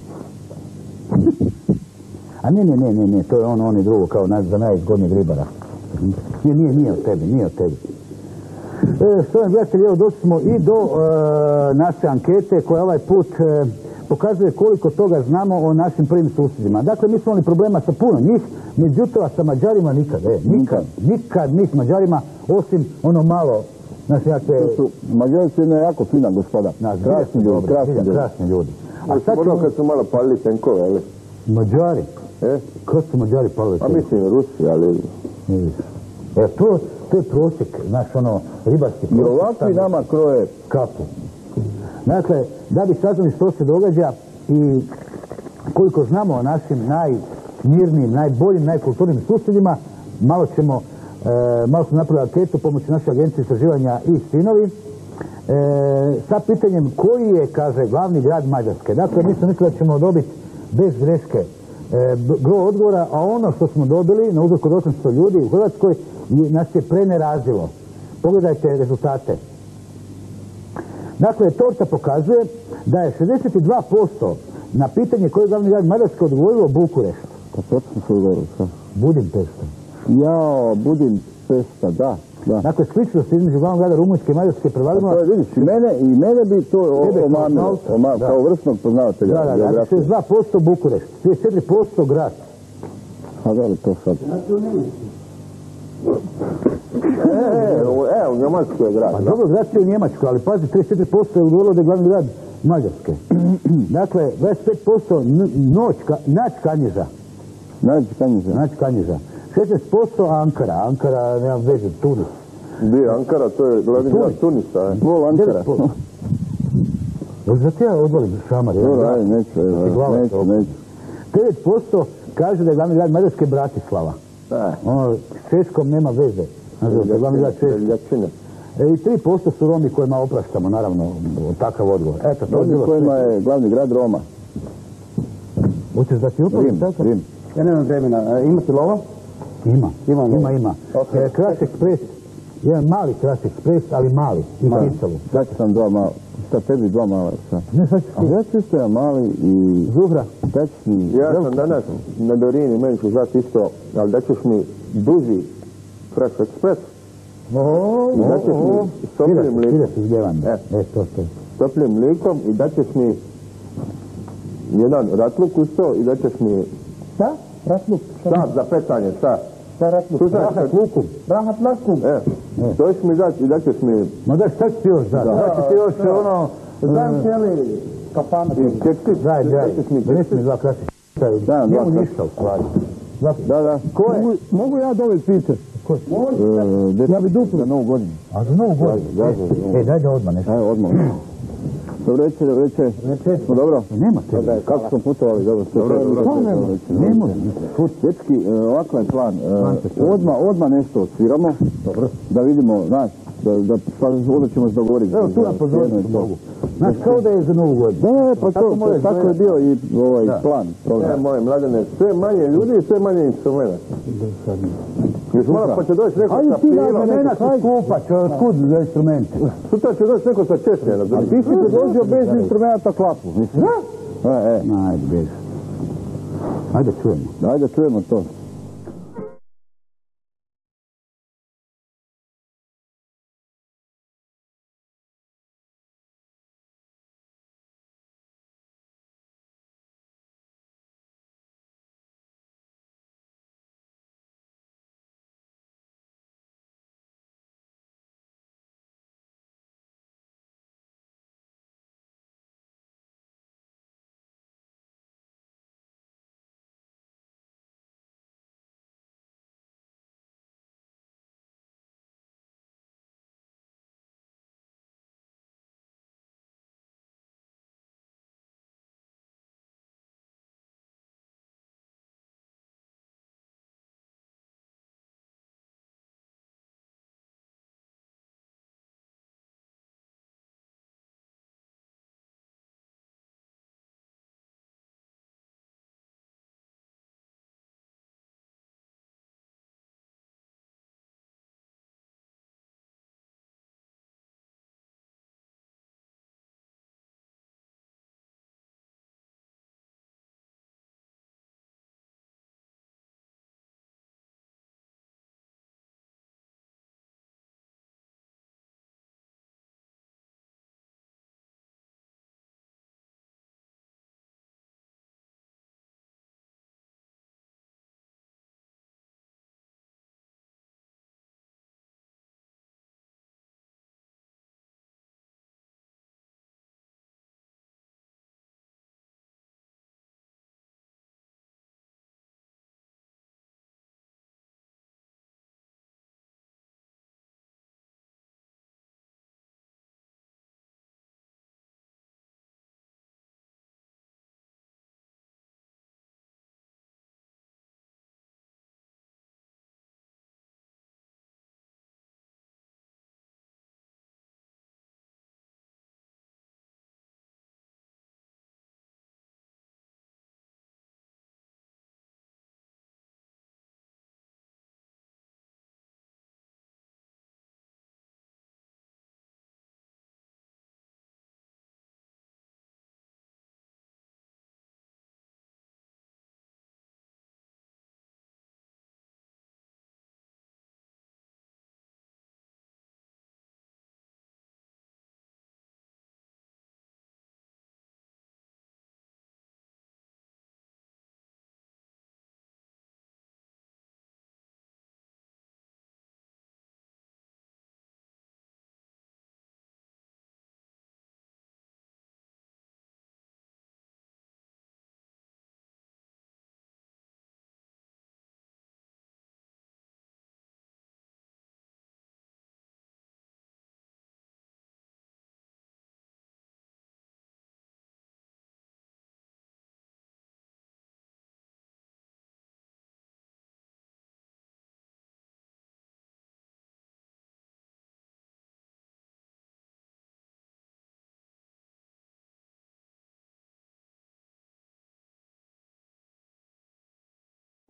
A ne, ne, ne, ne, ne, to je on, on i drugo, kao na, za najizgodnijeg ribara. Nije, nije, nije od tebi, nije od tebi. E, što vam gledatelji, evo došli smo i do e, naše ankete koja ovaj put e, pokazuje koliko toga znamo o našim prvim susjedima. Dakle, mi smo imali problema sa puno njih, međutim, sa Mađarima nikad, e, nikad, nikad mi s Mađarima, osim ono malo, znači, jakve... To su, Mađari su jedna jako fina gospoda. Na, krasni ljudi, krasni ljudi. Krasni ljudi. A sad ćemo... kad su malo palili tenkove, ali... Mađari? E? Kako su Mađari palili A tenkove? mislim, Rusi, ali... E, to, to je prosjek, znaš, ono, ribarski prosjek. I ovakvi nama kroje... Kapu. Dakle, da bi saznali što se događa i koliko znamo o našim najmirnijim, najboljim, najkulturnim susjedima, malo ćemo malo smo napravili anketu pomoću naše agencije istraživanja i Sinovi, e, sa pitanjem koji je, kaže, glavni grad Mađarske. Dakle, mi smo mislili da ćemo dobiti bez greške e, gro odgovora, a ono što smo dobili na uzorku od osamsto ljudi u Hrvatskoj je, nas je prenerazilo. Pogledajte rezultate. Dakle, torta pokazuje da je šezdeset dva posto na pitanje koji je glavni grad Mađarske odgovorilo Bukurešt. Pa točno su govorili, šta? Budimpešta. Jao, Budimpešta, da. Da. Dakle, sličnost između glavnog grada Rumunjske i Mađarske prevalila... To je, vidiš, i mene, i mene bi to omamilo, oma, kao vrsnog poznavatelja. Da, da, da, dakle, šezdeset dva posto Bukurešt, trideset četiri posto grad. A da li to sad? E, e, u Njemačkoj je grad. Pa dobro, grad je u Njemačkoj, ali pazi, trideset četiri posto je odgovorilo da je glavni grad Mađarske. Dakle, dvadeset pet posto noć, Nač Kanjiža. Nač Kanjiža. Nač Kanjiža. šesnaest posto Ankara. Ankara, nema veze, Tunis. Gdje Ankara, to je glavni grad Tunisa, je. Vol Ankara. Zato ja odvolim šamar. Dobro, ajde, neću, neću, neću. devet posto kaže da je glavni grad Mađarske Bratislava. Da. Ono, s Češkom nema veze. Znači, glavni grad Češka. I tri posto su Romi kojima opraštamo, naravno, takav odgovor. Eto, to je bilo kojima je glavni grad Roma. Hoćeš da ti upravi? Rim, Rim. Ja nemam vremena. Imate lova? Ima, ima, ima. ima. Okay. Kraš Ekspres, jedan mali Kraš Ekspres, ali mali, i Kicalu. Daću sam dva mali. Šta tebi dva mala? Ne, sad ću ti. Ja ću isto jedan mali i... Zuhra. Daću mi... Ja sam danas na Dorini, meni ću zvati isto, ali daćuš mi duži Kraš Ekspres. Ooo, i daćeš mi s toplim mlikom. E, e, to, to. S toplim mlikom i daćeš mi jedan ratluk uz to i daćeš mi... Šta? Ratluk? Šta, za pecanje, šta? Šta ratluk? Rahat lukum. Rahat lukum. E, to ćeš mi dati i daćeš mi... Ma da, šta ću ti još dati? Da ću ti još ono... Znam cijeli kafana. I kekci. Daj, daj. Donesi mi dva krasi. Da, njemu ništa u stvari. Da, da. Ko je? Mogu ja dobiti piće? Ko je? Ja bi duplo. Za novu godinu. A za novu godinu? E, daj da odmah nešto. Daj odmah. Dobro večer, dobro večer. Smo dobro? Nema te. Kako smo putovali? Dobro, dobro. Ne može. Dečki, ovakav je plan. Odmah, odmah nešto odsviramo. Dobro. Da vidimo, znaš, da, da onda ćemo se dogovoriti. Evo, tu na pozornicu mogu. Znaš, kao da je za novu godinu. Da, ne, pa to, tako je bio i ovaj plan. Ne, moje mladene, sve manje ljudi i sve manje instrumenta. Još malo pa će doći neko sa pilom. Ajde, ti da skupa, skud za instrumente. Sutra će doći neko sa češlje. A ti si predložio bez instrumenta klapu. Da? E, e. Ajde, bez. Ajde, čujemo. Ajde, čujemo to.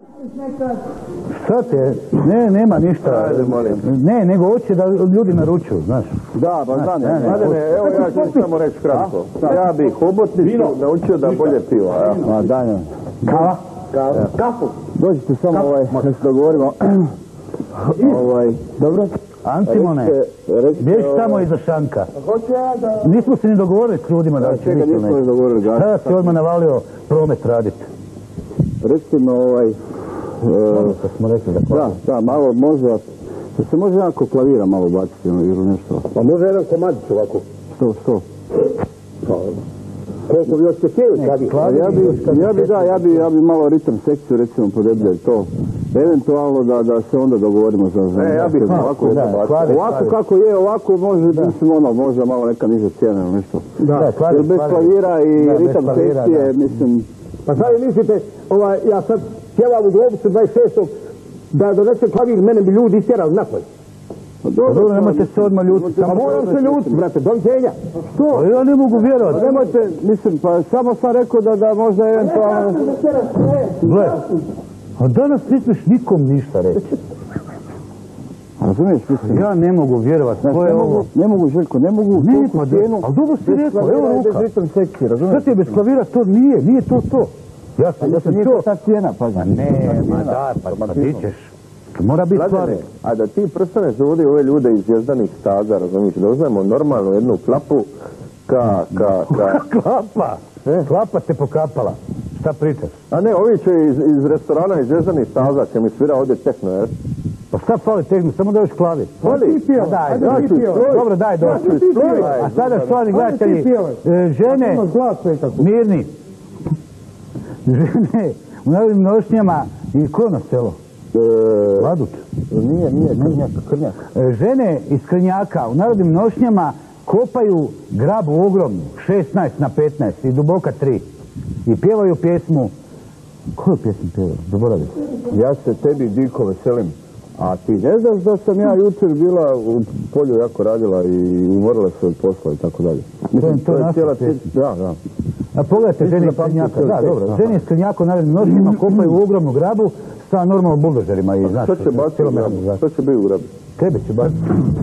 Šta te? Ne, nema ništa. Ajde, molim. Ne, nego hoće da ljudi naručuju, znaš. Da, pa znam ja. Mladene, evo ja ću samo reći kratko. Ja bih hobotnicu naučio da bolje piva. A, Danjo. Kava? Kafu. Dođite samo ovaj, da se dogovorimo. Ovaj, dobro? Antimone, bježi tamo iza šanka. Hoću ja da... Nismo se ni dogovorili s ljudima da će Čekaj, biti nismo ili se ne. dogovorili. Sada si odmah navalio promet raditi. Recimo ovaj... To smo rekli da Da, klavir. da, malo možda... Da se može jako klavira malo baciti ili nešto. Pa može jedan komadić ovako. Što, što? Koliko bi očekivali kad ih? Ja bi, ja bi, da, ja bi, ja bi malo ritam sekciju recimo podebljaj to. Eventualno da, da se onda dogovorimo za... za E, ja bih ovako Da, jedno bacio. klavir, Ovako klavir. kako je, ovako može, mislim ono, možda malo neka niža cijena ili nešto. Da, klavir, Jer bez klavir. klavira i Da, bez ritam klavira, sekcije, da. mislim... Pa sad vi mislite, ovaj, ja sad pjevam u Globusu dvadeset šestog da donesem klavir, mene bi ljudi istjerali napoj. Pa Dobro, nemojte se odmah ljutiti. Pa moram se ljutiti, brate, doviđenja. Pa ja ne mogu vjerovati. Pa nemojte, mislim, pa samo sam rekao da, da možda eventualno... Gle, a danas ne smiješ nikom ništa reći. Razumiješ, mislim... Ja ne mogu vjerovati. Znači, To je ne mogu, ovo. ne mogu, Željko, ne mogu Ne, toliko pa cijenu... da. Ali dobro si bez rekao, klavira evo i ruka. bez ritam sekcije, razumiješ? Šta ti je bez klavira? To nije, nije to to. Ja sam, ja sam Nije to. to ta cijena, pazi. Ne, ma da, pa, pa di ćeš. To mora biti stvari. Mladene, a da ti prestaneš ovdje ove ljude iz zvjezdanih staza, razumiješ, da uzmemo normalnu jednu klapu ka, ka, ka... Klapa. Klapa te pokapala. Šta pričaš? A ne, ovi će iz, iz restorana iz zvjezdanih staza će mi svira ovdje tehno, jer? Pa šta fali tehnu? Samo da još klavi. Fali? Pa daj, Ajde, daj. ti pjevaj. Dobro, daj, dobro. Ja ću isplivati. A sada, štovani gledatelji, e, žene, mirni, žene u narodnim nošnjama i ko na selo? Vladuć. Nije, nije, krnjak, krnjak. E, Žene iz Krnjaka u narodnim nošnjama kopaju grabu ogromnu, šesnaest na petnaest i duboka tri. I pjevaju pjesmu. Koju pjesmu pjevaju? Zaboravim. Ja se tebi diko veselim. A ti ne znaš da sam ja jučer bila u polju jako radila i umorila se od posla i tako dalje. Mislim, to to je je naša cijela... pjesma. Da, da. A pogledajte žene iz Krnjaka. Da, dobro. Žene iz Krnjaka u narodnim nošnjama kopaju u ogromnu grabu sa normalno buldožerima i znaš. Što će baciti u grabu? Što će biti u grabu? Tebe će baciti.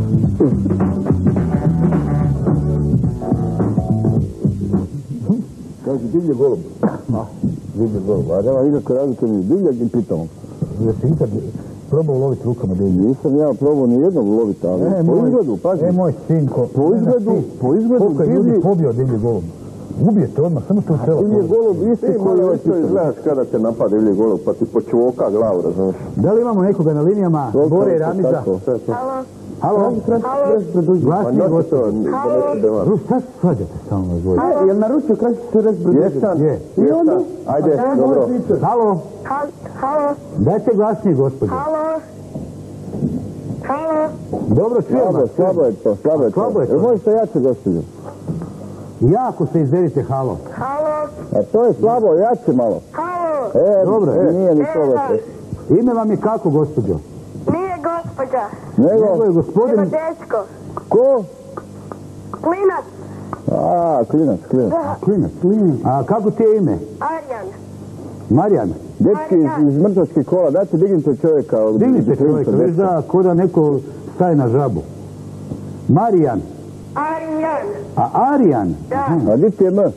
Kaže, divlje golub. A, divlje golub. A nema nikakve razlike ni divljak ni pitom. Jesi ikad probao loviti rukama divlje? Nisam ja probao ni jednog loviti, ali E, po moj- izgledu, pazi. E, moj sinko. Po izgledu, po izgledu Koliko je ljudi divlji, pobio divlji golub? Ubijete odmah, samo to selo. divlji golub isti Ti koji malo ovaj isto pitom. izgledaš kada te napada divlji golub, pa ti počuoka glavu, razumiješ? Da li imamo nekoga na linijama? Bore i Ramiza. Tako, sve to. Halo? Halo? Halo? Pa Glasnije nosi gotovo. to, donesi demar. Rus, šta se svađate samo na dvoje? Jel naručio kraći se reći Jesam, Je. jesam. Ajde, dobro. Halo? Hal- Halo? Dajte glasnije, gospođo. Halo? Halo? Dobro, čujem Slabo, vas. slabo je to, slabo je to. Slabo je to. Jel možete jače, gospođo? Jako se izvedite, halo. Halo? A to je slabo, jače malo. Halo? E, Dobro, e, e. nije ni to E, veće. Ime vam je kako, gospođo? Nije gospođa, Nego Nego, je nego gospodin... dečko. ko? Klinac. A, klinac, klinac. Da, Klinac. A kako ti je ime? Arjan. Marijan. Dečki iz, iz mrtvačkih kola, dajte dignite čovjeka. od- Dignite od- čovjeka, već da ko da neko staje na žabu. Marijan. Arjan. A Arijan? Da. A di ti je M?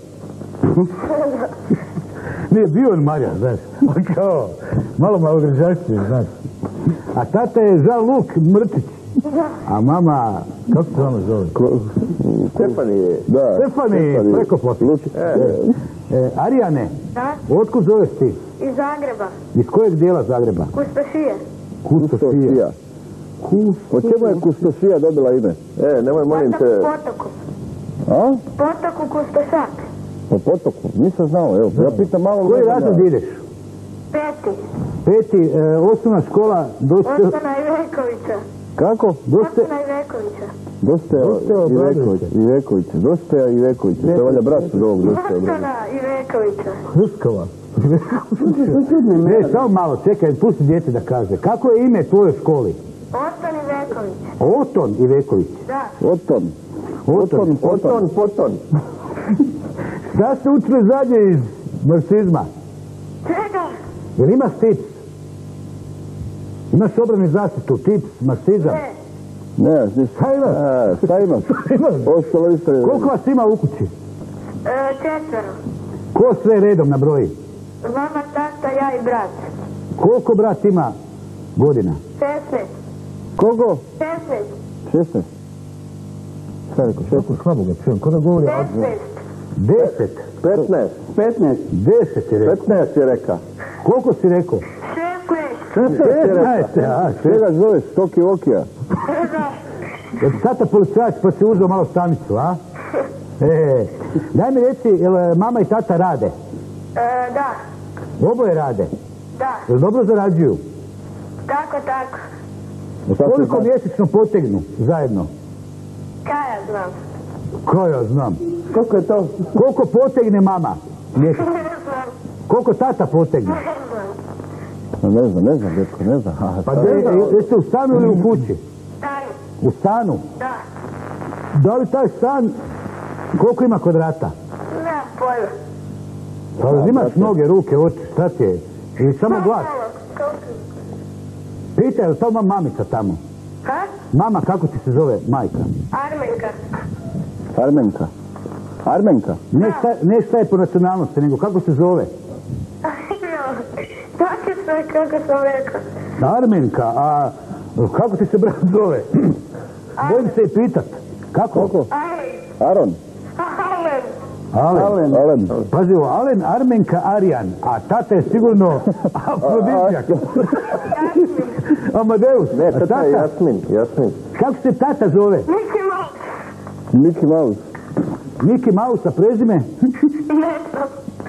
Nije bio on Marijan, znaš. Kao, malo malo građanski, znaš. A tata je Žan-Luk Mrtić. A mama, kako se vama zove? Stefanije. Da. Stefani, preko plota. E, Arijane, Da? otkud zoveš ti? Iz Zagreba. Iz kojeg dijela Zagreba? Kustošije. Kustosija. Kustosija. Po čemu je Kustosija dobila ime? E, nemoj, molim Potok te, potoku. A? Potoku Kustošak. Po potoku. Nisam znao, evo. Ja pitam malo... Koji ne znam razred ja. ideš? Peti. Peti, e, osnovna škola, dosta... Ostana Ivekovića. Kako? dosta Ostana Ivekovića. Dostaja Dostaja Iveković. Iveković. Dostaja Iveković. To je valjda brat od ovog Dostaja Iveković. Ostana Ivekovića. Hrskava. Ne, samo malo, čekaj, pusti djete da kaže. Kako je ime tvojoj školi? Ostan Iveković. Oton Iveković. Da. Oton. Oton. poton, poton. Šta ste učili zadnje iz marksizma? Čega? Jel ima stic? Imaš obranu i zaštitu, tips, marsizam? Ne. Ne, ništa. Šta imaš? E, šta imaš? Ostalo isto je... Koliko vas ima u kući? E, četvero. Ko sve redom nabroji? Mama, tata, ja i brat. Koliko brat ima godina? šesnaest. Koliko? šesnaest. šesnaest. Šta je rekao? Kako slabo ga čujem, ko da govori? šesnaest. Deset. petnaest. petnaest. Deset je rekao. petnaest je reka. Koliko si rekao? šesnaest. šesnaest. A, Sve ga zove Stoki Okija. Jel tata policajac pa si uzeo malo stanicu, a? E, daj mi reci, jel mama i tata rade? E, da. Oboje rade? Da. Jel dobro zarađuju? Tako, tako. Koliko mjesečno potegnu zajedno? Kaj ja znam? Ko ja znam? Koliko je to? Koliko potegne mama mjesečno? Ne znam. Koliko tata potegne? Ne znam. Ne znam, ne znam, dečko, ne znam. Aha, Pa de, jeste u stanu ili u kući? Stani. U stanu? Da. Da li taj stan, koliko ima kvadrata? Nemam pojma. Pa imaš noge, ruke, oči, šta ti je? Ili samo glas? Pitaj, je li to ima mamica tamo? Ha? Mama, kako ti se zove majka? Armenka. Armenka. Armenka? Ne šta, ne šta je po nacionalnosti, nego kako se zove? Tako sve kako sam rekao. Armenka, a kako ti se brat zove? Bojim se i pitat. Kako? Koliko? Alen. Aron. Alen. Alen. Alen. Pazi ovo, Alen, Armenka, Arijan, a tata je sigurno Afroditjak. Amadeus. Ne, A tata je Jasmin, Jasmin. Kako se tata zove? Mickey Mouse. Mickey Mouse. Mickey Mouse, a prezime? Ne znam.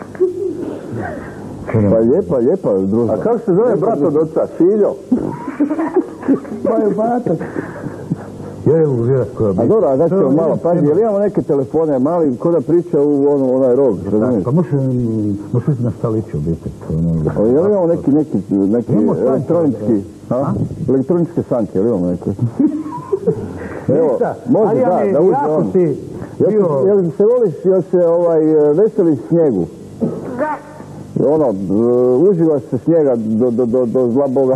Pa lijepa, lijepa družba. A kako se zove brat od oca? Filjo. Pa je batak. Ja je uvijek koja A dobro, a da ćemo malo, pazi, jel imamo neke telefone mali, ko da priča u ono, onaj rog, razumiješ? Pa možeš možeš na staliću biti. O, jel imamo neki, neki, neki Imamo sanke, elektronički, a? Elektroničke sanke, jel imamo neke? Evo, Ništa, može, ali da, ja mi da uđe jako on. si Jel, bio... se- jel se voliš, jel se ovaj, veseliš snijegu? Da. Ono, uh, uživaš se snijega do, do, do, do zla Boga.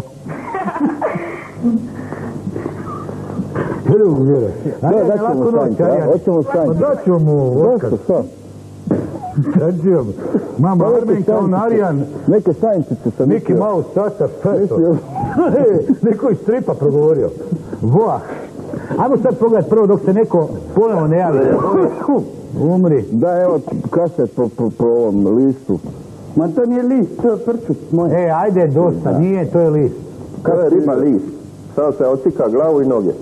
Vjerujem, vjerujem. Da, daćemo sanke, a? Hoćemo Pa sanke. daćemo mu otkaz. Zašto, šta? Daćemo. Mama Pa neke Armenka, on sančice. Arijan, Neke sančice sam Mickey mislio. Mouse, tata, Feto. Mislio. Neko iz stripa progovorio. Voah. Ajmo sad pogledati prvo dok se neko ponovo ne javi. Umri. Da, evo, kaset po, po, po ovom listu. Ma to nije list, to je prčut moj. E, ajde, dosta, nije, to je list. Kako je riba list? Sada se ocika glavu i noge.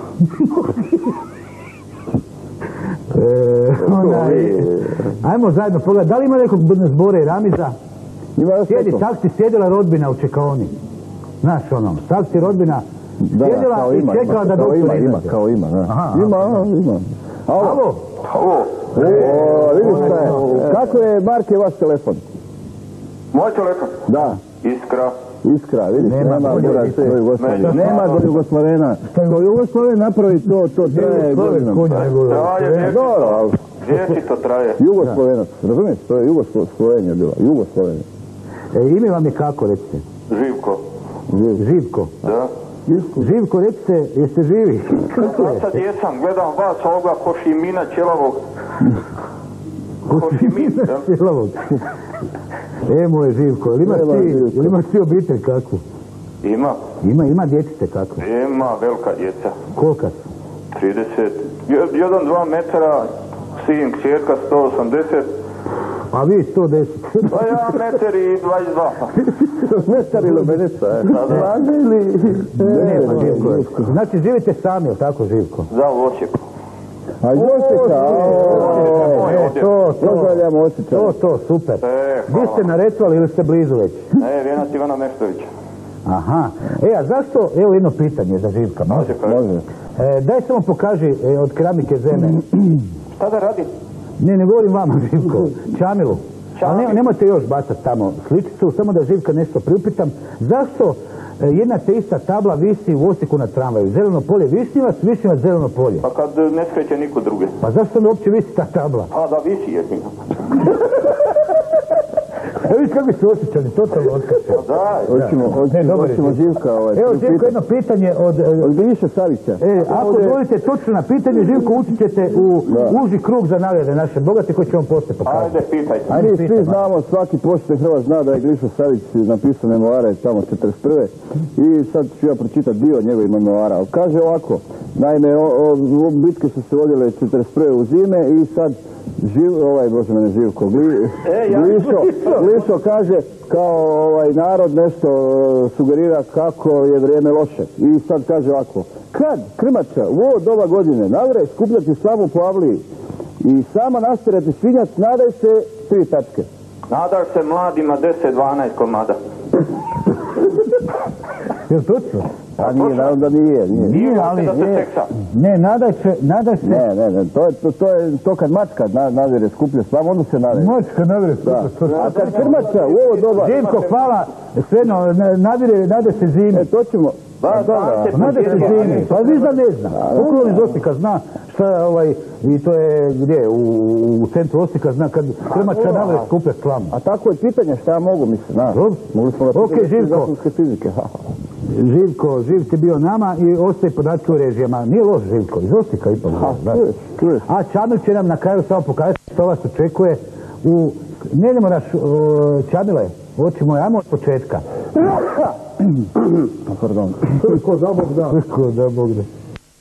E, onaj, ajmo zajedno pogledati. Da li ima nekog Zbore i Ramiza? Ima još Sjedi, neko? tak ti sjedila rodbina u čekaoni. Znaš ono, tak ti rodbina Da, sjedila kao i ima, čekala ima, da kao doktor ima, ima, izađe. kao ima, da. Aha, Ima, a, ima. Alo? Alo? Ovo, O, vidiš šta je. Kako je, Marke, vaš telefon? moj telefon. Da, Iskra. Iskra, vidiš, Nema nema bolje do Iskre. Jugoslavije. Nema do Jugoslavena. To Jugoslavije napravi to, to traje godinom. Konja nego... Traje vječito. Dobro, ali Vječito traje. Jugoslovenac, razumiješ? To je Jugoslovenija bila, Jugoslovenija. E, ime vam je kako, recite? Živko. Živko. Da. Živko, recite, jeste živi? Kako A sad jesam, gledam vas ovoga Košimina Ćelavog. Košimin, da? Cijelovog. E, moj Živko, jel imaš Nema ti, Živko. jel imaš ti obitelj kakvu? Ima, Ima, ima dječite kakvu? ima velika djeca. Kolika su? trideset, jedan, dva metara, sin, kćerka, sto osamdeset, A vi sto deset. pa ja metar i dvadeset dva. Metar ili Benica, je. ili... Ne, pa Živko. Znači, živite sami, jel tako, Živko? Za u Osijeku. A Josika, E, to, to, pozdravljamo Osjeća. to, to, super. E, Vi ste naretvali ili ste blizu već? Ne, Venac Ivana Meštovića. Aha. E, a zašto, evo jedno pitanje za Živka, može? Može. E, daj samo pokaži e, od keramike Zeme. Šta da radi? Ne, ne govorim vama, Živko. Čamilu. Ali ne, nemojte još bacati tamo sličicu, samo da Živka nešto priupitam. Zašto e, jedna te ista tabla visi u Osijeku na tramvaju? Zeleno polje Višnjivac, Višnjivac zeleno polje. Pa kad ne skreće niko druge. Pa zašto ne uopće visi ta tabla? Pa da visi jedino. E, vi kako ste osjećali, totalno otkače. Da, hoćemo, hoćemo, hoćemo Živka. Ovaj, Evo Živko, jedno pitanje od... Od Gliša Savića. E, ako odgovorite točno na pitanje, Živko, ući ćete u uži krug za nagrade naše bogate koji će vam poslije pokazati. Ajde, pitajte. Ajde, mi svi znamo, svaki pošteni Hrvat zna da je Gliša Savić napisao memoare tamo četrdeset prve. I sad ću ja pročitati dio njegovih memoara. Kaže ovako, naime, o, o, o, bitke su se vodile četrdeset prve u zime i sad Živ, ovaj, bože mene, Živko, Gli, e, ja Glišo, Glišo kaže kao ovaj narod nešto sugerira kako je vrijeme loše. I sad kaže ovako, kad krmača u ovo doba godine navre skupljati slavu po Avliji i sama nastirati svinjac, nadaj se tri tačke. Nadaj se mladima deset dvanaest komada. Jel točno? A nije, naravno da nije. Nije, nije ali ne, ne, nadaj se, nadaj se. Ne, ne, ne, to je to, to, je, to kad mačka navire skuplje slavu, onda se navire. Mačka navire skuplje slavu. A kad krmača u ovo doba... Živko, hvala, svejedno, navire, nade se zimi. E, to ćemo... Pa, nade se zimi, pa vi da ne zna. Upravo iz Osijeka zna šta, ovaj, i to je gdje, u, u centru Osijeka zna kad krmača navire skuplje slavu. A tako je pitanje šta ja mogu, mislim, znaš. Mogli smo da pitanje iz zakonske fizike. Živko, Živ ti bio nama i ostaje podatke u režijama. Nije loš Živko, iz Osijeka ipak. A Čamil će nam na kraju samo pokazati što vas očekuje u... Ne idemo naš... Čamile, oči moje, ajmo od početka. Pardon. Ko da Bog da. Ko da Bog da.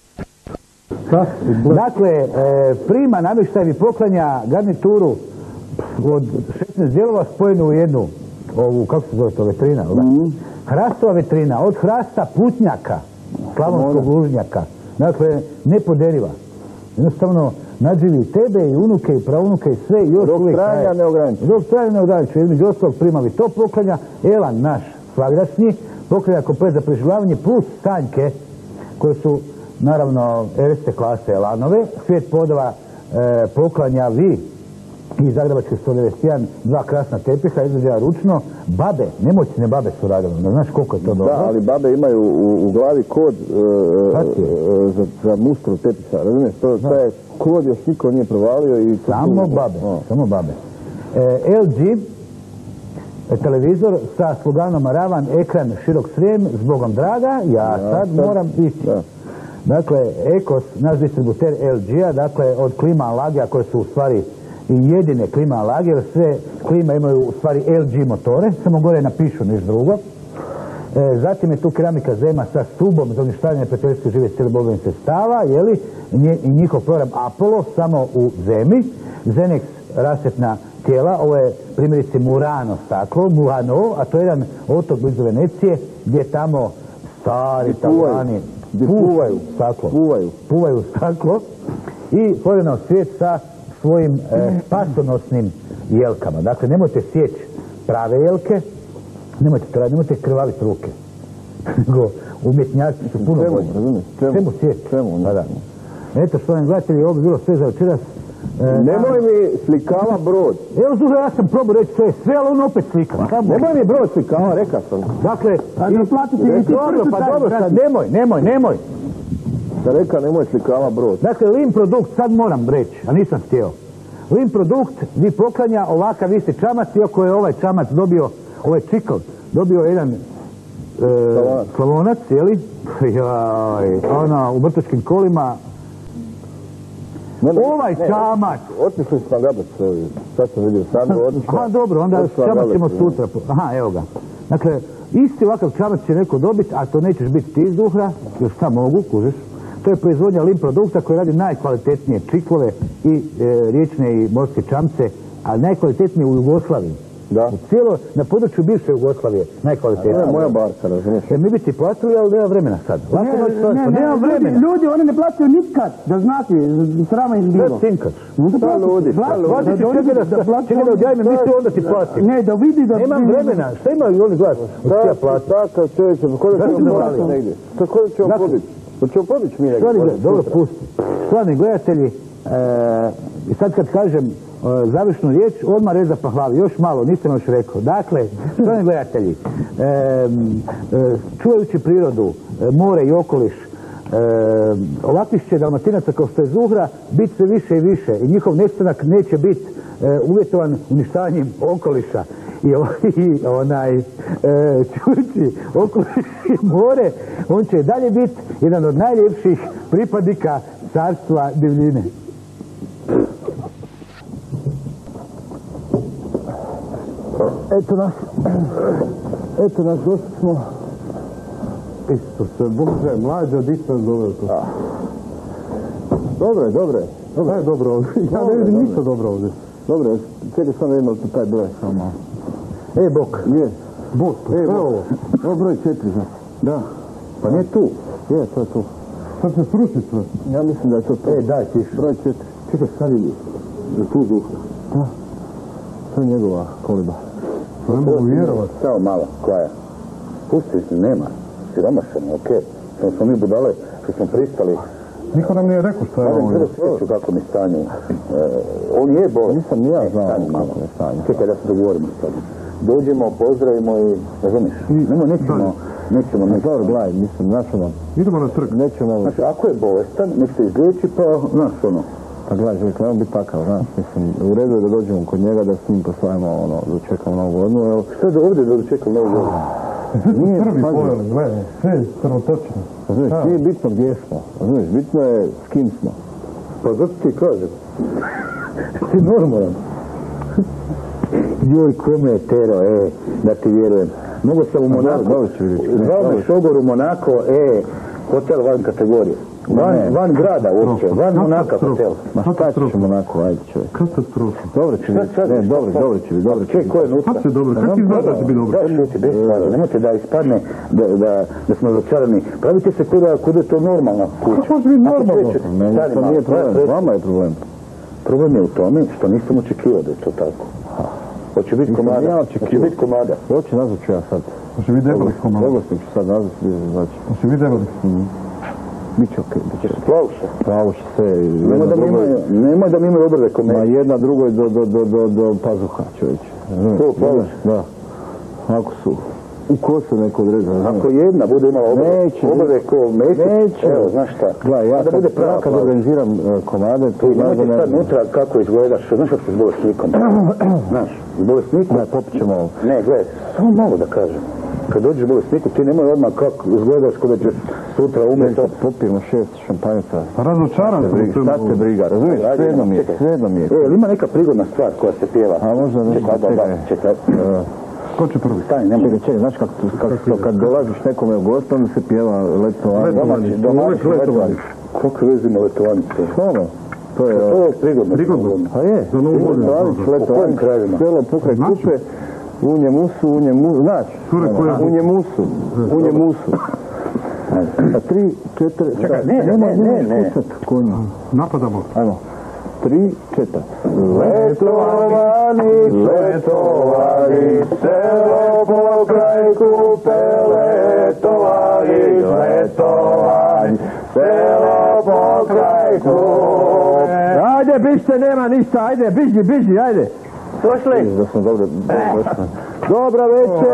Dakle, prima namještaj mi poklanja garnituru od šesnaest dijelova spojenu u jednu, ovu, kako se zove to, vetrina, mm. Hrastova vetrina, od hrasta putnjaka, slavonskog lužnjaka, dakle, nepoderiva. Jednostavno, nadživi tebe i unuke i pravunuke i sve i još dok uvijek... Dok trajanja ne ograniči. Dok trajanja ne ograniči. Između ostalog primali to poklanja, Elan naš svagdašnji, poklanja komplet za preživljavanje plus stanjke, koje su, naravno, erste klase Elanove, svijet podova e, poklanja vi i Zagrebačke sto devedeset jedan, dva krasna tepiha, izrađena ručno, babe, nemoćne babe su radile, ne znaš koliko je to dobro. Da, ali babe imaju u, u glavi kod uh, uh, za, za mustru tepiha, razumiješ, to, to je kod još niko nije provalio i... Samo tu, babe, o. samo babe. E, L G, e, televizor sa sloganom Ravan, ekran, širok srijem, zbogom draga, ja, ja sad, sad moram ići. Da. Dakle, Ekos, naš distributer L G-a, dakle, od klima Lagija koje su u stvari i jedine klima Lagija, jer sve klima imaju u stvari L G motore, samo gore napišu niš drugo. E, zatim je tu keramika Zema sa stubom za uništavanje neprijateljske žive cijele borbene sredstava, jeli, i njihov program Apollo, samo u Zemi. Zenex rasvjetna tijela, ovo je primjerice Murano staklo, Murano, a to je jedan otok blizu Venecije, gdje tamo stari Talijani puvaju staklo. Puvaju. Puvaju staklo i Florianov svijet sa svojim e, spasonosnim jelkama. Dakle, nemojte sjeći prave jelke, nemojte, nemojte krvaviti ruke. Nego, umjetnjaci su puno bolji. Čemu sjeći? Čemu? Pa da. Eto, što vam gledatelji, ovo bi bilo sve za večeras. E, Nemoj mi slikava brod. Evo, slušaj, ja sam probao reći sve, sve, ali on opet slikava. Nemoj mi brod slikava, rekao sam. Dakle, a da platiti i ti dobro, pa dobro, sad, nemoj, nemoj, nemoj. Da reka, nemoj slikava brod. Dakle, Lim produkt, sad moram reći, a nisam htio. Lim produkt vi poklanja ovakav isti čamac, iako je ovaj čamac dobio, ovaj cikl, dobio jedan e, slavonac, jeli? Jaj, ona u Brtoškim kolima. Ne, ne, ovaj ne, čamac. Otišli smo gabac, sad sam vidio, sad otišli. Aha, dobro, onda čamac ćemo sutra. Aha, evo ga. Dakle, isti ovakav čamac će neko dobiti, a to nećeš biti ti iz Duhra, jer šta mogu, kužiš. To je proizvodnja Lim produkta koji radi najkvalitetnije čiklove i e, riječne i morske čamce, a najkvalitetnije u Jugoslaviji. Da. U cijelo, na području bivše Jugoslavije, najkvalitetnije. To je moja barka, razumiješ. E, mi bi ti platili, ali nema vremena sad. Ne, ne, ne, ne, nema vremena. Ljudi, ljudi, oni ne plaćaju nikad, da znate, srama im bilo. Sve tinkaš. Šta ludi, šta ludi. Plati ti čekaj da, čekaj da odjavim emisiju, onda ti platim. Ne, da vidi da... Nemam vremena, šta imaju oni glas? Da, takav čovječe, pa kod da ćemo pobiti negdje? Kod da ćemo pobiti? Pa ćemo pobiti mi negdje? Dobro, pusti. Stvarni gledatelji, i sad kad kažem završnu riječ, odmah reza pa hlavi, još malo, nisam još rekao. Dakle, stvarni gledatelji, e, e, čuvajući prirodu, e, more i okoliš, e, ovakvih će Dalmatinaca kao što je Zuhra biti sve više i više i njihov nestanak neće biti e, uvjetovan uništavanjem okoliša. i, i onaj e, čuči okoliši more, on će dalje biti jedan od najljepših pripadnika carstva divljine. Eto nas, eto nas, došli smo. Isto se, Bože, mlađe od isto nas doveo tu. Dobre, dobre. Sve je dobro ovdje. Ja ne vidim ništa dobro ovdje. Dobre, čekaj samo jedno tu taj broj. Samo. E, Bok. Gdje? Bok, pa sve ovo. Ovo broj četiri, znači. Da. Pa nije tu. Je, to je tu. Sad se sruši sve. Ja mislim da je to to. E, daj tiš. Broj četiri. Čekaj, sad vidi. Je tu duha. Da. To je njegova koliba. To ne mogu vjerovati. Samo malo, koja je? Pusti, nema. Siromašan, okej. Okay. Samo smo mi budale što smo pristali. Niko nam nije rekao što je ovo. Ja sreću kako mi stanju. E, on je bolest. Nisam ni ja znao kako je stanju. Čekaj da se dogovorimo s tobom. Dođemo, pozdravimo i... Razumiješ? Nemo, nećemo... Nećemo, ne dobro, gledaj, mislim, znaš ono... Idemo na trg. Nećemo... Znači, ako je bolestan, nek se izliječi, pa, znaš ono... Pa gledaj, čovjek, nema biti takav, znaš, mislim, u redu je da dođemo kod njega, da s njim poslavimo, ono, da čekamo novu godinu, jel... Što je da ovdje da čekamo novu godinu? Nije prvi pojeli, gledaj, sve je crvotočno. Razumiješ, nije bitno gdje smo, razumiješ, bitno je s kim smo. Pa zato ti kažem. Ti normalan. Joj, kome je tero, e, da ti vjerujem. Mogu sam u Monako, zvao me šogor u Monako, e, hotel van kategorije. Van, van grada uopće, van Monaka hotel. Ma šta ćeš u Monako, ajde čovjek. Katastrofa. Dobro će biti, ne, dobro, dobro će biti, dobro će biti. Ko je nutra? Kako će dobro, kako ti znaš da će biti dobro? Da, šuti, bez stvari, nemojte da ispadne da smo začarani. Pravite se kuda je to normalna kuća. Kako može biti normalno? Meni to nije problem, vama je problem. Problem je u tome što nisam očekivao da je to tako. Hoće biti komada, hoće biti komada. Hoće nazvat ću ja sad. Hoće biti debelih komada. Debelih ću sad nazvat, znači. Hoće biti debelih. Biće okej, biće se plavuše. Plavuše sve. Nemoj da mi imaju obrve ko meni. Ma jedna drugoj do, do, do, do, do pazuha, čovječe. To, plavuše? Da. Ako su. U kosu neko odreza. Ako jedna bude imala obrve, obrve ko mesic, neće. Evo, znaš šta. Gledaj, ja kad, ja kad organiziram uh, komade, to nemoj ti sad nutra kako izgledaš, znaš kako si s bolesnikom. Znaš, s bolesnikom. Ne, popit ćemo ovo. Ne, gledaj, samo malo da kažem. Kad dođeš bolesniku, ti nemoj odmah kako izgledaš kada ćeš sutra umjeti. Popijemo šest šampanjaca. Razočaran sam. Šta te briga, razumiješ? Svejedno mi je, svejedno mi je. E, ili ima neka prigodna stvar koja se pjeva? A možda nešto, čekaj. Čekaj. Ko će prvi? Stani, nemoj. Čekaj, čekaj, znaš kako to, kad dolaziš nekome u gost, onda se pjeva letovanje. Domaći, domaći letovanje. Koliko vezi ima letovanje? Ono, to je... To je prigodno. Prigodno? Pa je. Za novu godinu. U kojim krajevima? Selo pokraj Kupe, u Njemusu, u Njemusu, znaš? U Njemusu, u Njemusu. A tri, četiri... Čekaj, ne, ne, ne, ne. Napadamo. Ajmo. Tri, četiri. Letovani, letovani, selo pokraj Kupe, letovani, letovani, selo pokraj Kupe. Ajde, bište, nema ništa, ajde, biži, biži, ajde. Došli? Da smo dobro došli. Dobra večer!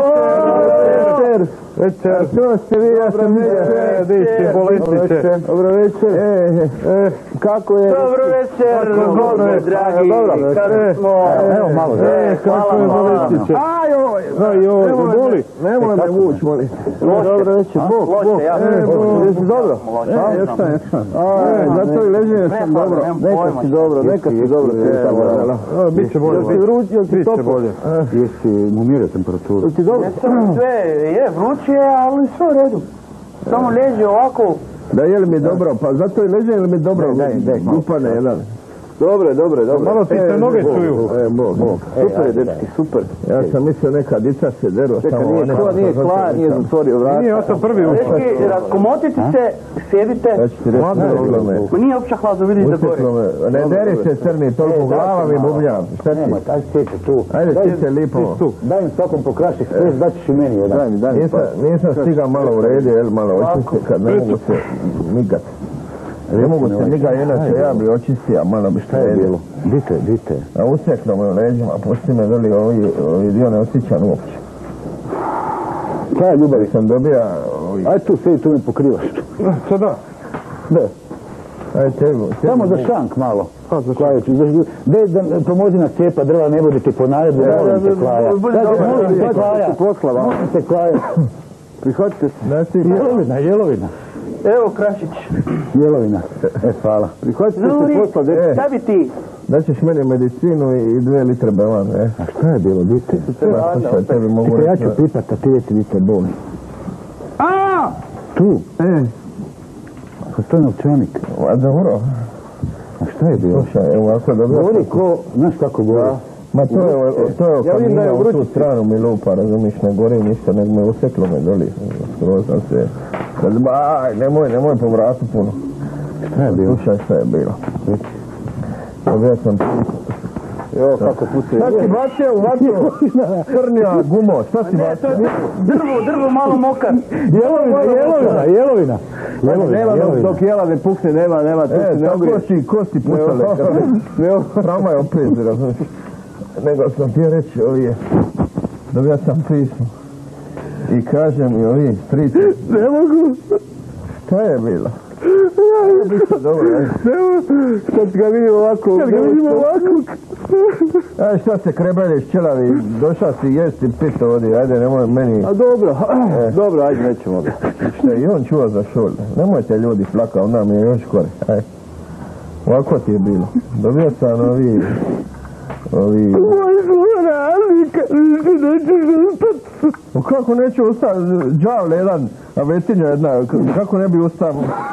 Večer! Večer! Što ste vi, ja sam večer! Diši, bolestiće! Dobro večer! Kako je? Dobro večer, Bože, dragi! Kako smo? Evo malo, kako je bolestiće? Aj, oj! Aj, oj, boli! Nemoj me vuć, molim. Dobro večer, Bog, Bog! Jesi dobro? Jesam, jesam. Zato i ležim, jesam dobro. Neka si dobro, neka si dobro. Biće bolje. Jesi vruć, jel ti toplo? Jesi mu mjere temperaturu? Jel ti dobro? Sve je vruće, ali sve u redu. Samo leži ovako. Da, je li mi dobro? Pa zato i leže, je li mi dobro? Daj, daj, Gupane, jedan. Dobre, dobre, dobre. Malo ti se noge čuju. E, Bog, Bog. Super je, dečki, super. Ja sam mislio neka dica se deru. Čekaj, nije ko, nije kla, nije zatvorio vrata. Nije, ja sam prvi ušao. Dečki, raskomotite se, sjedite. Ja ću ti reći, uteklo me. Nije opća hladno, vidiš da gori. Uteklo me. Ne deri se crni, toliko glava mi bubnjam. Šta ti? Nema, aj sjeti tu. Ajde, ti se lipo. Daj mi svakom po kraši stres, daćeš i meni jedan. Daj mi, daj mi. Nisam stigao malo u redu, jel, malo očistiti kad ne mogu se nigat. Ne mogu se niga, inače ja bi očistio, malo bi šta je bilo. Dite, dite. A useklo me u leđima, pusti me veli, ovi dio ne osjećam uopće. Kaj ljubavi sam dobija... Aj tu, sedi tu me pokrivaš. Sada? Da. Aj tebu. Samo za šank malo. Klajeću, bez da pomozi nas cijepa drva, ne budete po naredbu, molim te Klaja. Molim te Klaja, molim te Klaja. Prihvatite se. Jelovina, jelovina. Evo Krašić. Jelovina. E, hvala. Prihvatite se posla, dete. Šta bi ti? Da ćeš meni medicinu i dve litre belana, e. A šta je bilo, dite? Slušaj, tebi mogu Čekaj, ja reći... ću pitat, a ti jesi dite bolni. A! Tu? E. A što je novčanik? A dobro. A šta je bilo? Slušaj, evo ovako dobro... Govori ko, znaš kako govori? Ma to je, to je okamina u tu stranu mi lupa, razumiš, ne gori ništa, nego me useklo me doli. Skoro sam se... Aj, nemoj, nemoj po vratu puno. Šta je bilo? Slušaj, šta je bilo. Dobio sam... Evo kako pucuje. Šta si bacio u vatru? Crnja gumo, šta si bacio? Drvo, drvo malo mokar. Jelovina, jelovina, jelovina. Nema dok jela ne pukne, nema, nema, tu se ne ogrije. E, tako si kosti pucale. Trama je opet, razumiješ. Nego sam ti reći, ovi je... Dobio sam pismo. I kaže mi ovi strici... Ne mogu. Šta je bilo? Dobro, ajde. Kad ga vidim ovako... Kad ga vidim ovako... Aj, šta se krebeliš, čelavi, došao si jesti pito ovdje, ajde, nemoj meni... A dobro, e. dobro, ajde, nećemo ga. Šta, i on čuva za šolde. Nemojte ljudi plaka, on nam je još gore, aj. Ovako ti je bilo. Dobio sam ovi... Ovi... Moj zvona, ali kad nećeš ustati. Kako neću ustati? Džavle jedan, a vetinja jedna, kako ne bi ustao?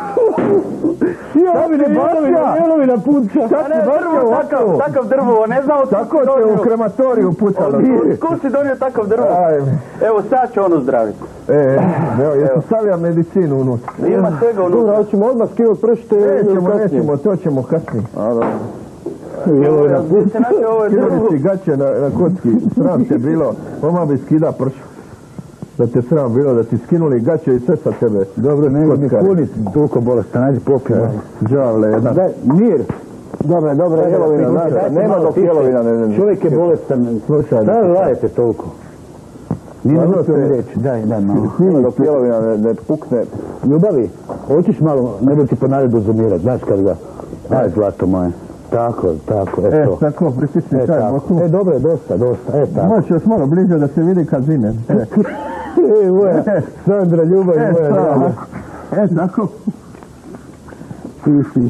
Ja bi ne bacio, jelovina puca. Šta ti bacio ovako? Takav drvo, ne znao tako te u krematoriju pucalo. Ko si donio takav drvo? Ajme. Evo sad će on ozdraviti. E, evo, jesu stavio medicinu unutra. Ima svega unutra. Dobro, hoćemo odmah skinuti pršte. Nećemo, nećemo, to ćemo kasnije. A, dobro. Jelovina puca. Skidali si gaće na, na kocki, sram te bilo, oma bi skida pršu. Da te sram bilo, da ti skinuli gaće i sve sa tebe. Dobro, ne mi puniti toliko bolestan, ajde popijemo. Džavle, jedan. Daj, mir. Dobre, dobre, jelovina, znaš, nema dok jelovina ne... Čovjek je bolestan. Slušaj, šta lajete toliko? Nije mi to mi reći, daj, daj malo. Nema dok jelovina ne, ne pukne. Ljubavi, hoćeš malo, ne bi ti po naredu zumirati, znaš kad ga... Aj, zlato moje. Tako, tako, eto. E, tako, pritisni e, čaj, tako. E, dobro, dosta, dosta, e, tako. Moći još malo bliže da se vidi kad zine. E, e moja, Sandra, ljubav, e, moja draga. E, tako. Piši.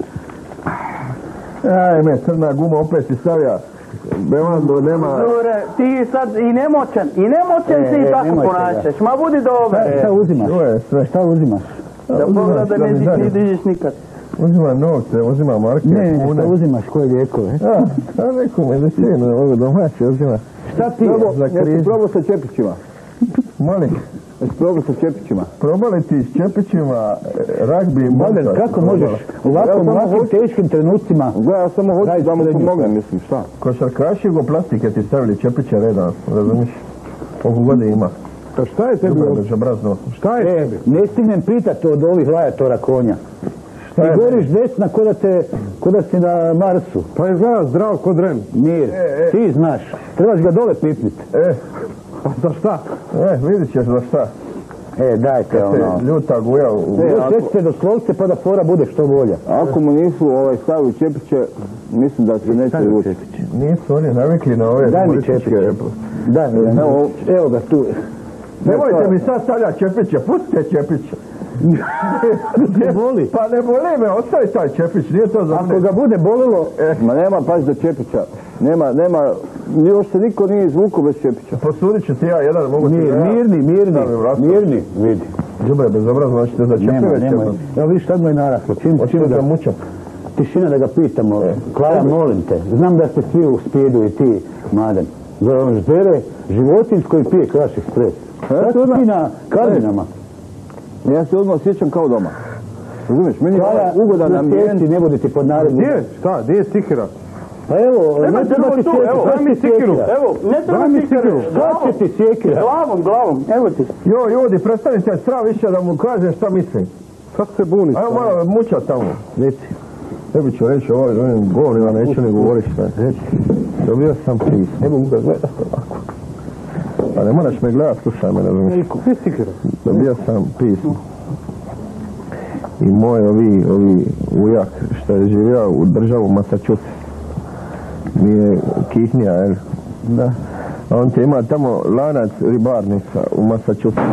Ajme, crna guma opet si stavlja. Bevando nema... Dure, ti sad i nemoćan, i nemoćan e, si i tako ponašaš. Ma budi dobro. Šta, šta uzimaš? Sve. Šta uzimaš? Da pogleda da ne, ne dižiš nikad. Uzima novce, uzima marke, ne, kune. Šta uzimaš, koje lijekove? A, a neku medicinu, ovo domaće uzima. Šta ti je? Jesi probao sa čepićima? Molim. Jesi probao sa čepićima? Probali ti s čepićima ragbi i Mladen, kako možeš u ovakvom, ovakvim teškim trenucima? Gledaj, ja samo hoću da mu pomognem, mislim, šta? Košarkaši jugoplastike ti stavili čepiće redan, razumiješ? Koliko god ima. A šta je tebi? Šta je tebi? Ne stignem pitati od ovih lajatora konja. Ti govoriš desna ko da, te, ko da si na Marsu. Pa je zna zdrav kod Ren. Mir, e, e. ti znaš. Trebaš ga dole pipniti. E, a za šta? E, vidit ćeš za šta. E, dajte ono. Ljuta guja u... Sjećite do slovce pa da fora bude što bolja. Ako mu nisu ovaj, stavili čepiće, mislim da se neće vući. Nisu oni navikli na ove... Daj mi čepiće. Daj mi, evo, evo ga tu. Nemojte mi sad stavljati čepiće, pustite čepiće. Ne boli. Pa ne boli me, ostavi taj čepić, nije to za mene. Ako ga bude bolilo... E. Ma nema, pazi do čepića. Nema, nema, još se niko nije izvukao bez čepića. Posudit ću ti ja jedan, mogu Mir, ti... Mirni, mirni, mirni, vidi. Džubre, bezobrazno, hoćete za čepiće. Nema, nema. Evo vidiš tad mu je naraslo. Čim, čim da mučam. Tišina da ga pitamo. E. Klaja, molim te. Znam da ste svi u spidu i ti, Mladen. Žbere životinjsko i pije kraši stres. Sad ti na Kardinama. Ja se odmah osjećam kao doma. Razumiješ, meni je ugodan ambijent. Ne budete pod narednim. Gdje? Šta? Gdje je sikira? Pa evo, ne treba ti sjekira. Evo, mi sikiru. Evo, ne treba sikiru. Šta će ti sjekira? Glavom, glavom, evo ti. Jo, ljudi, prestanite strah više da mu kažem šta mislim. Sad se buni. Ajmo malo mučat tamo. Reci. Tebi ću reći ovo, ovim govorima neću ne govoriti šta. Reci. Dobio sam pis. Ne mogu ga gledat ovako. Pa ne moraš me gledat, slušaj me, razumiješ. Dobio sam pismo. I moj ovi, ovi ujak, što je živio u državu Massachusetts. Mi je kihnija, jel? Da. A on će ima tamo lanac ribarnica u Massachusetts.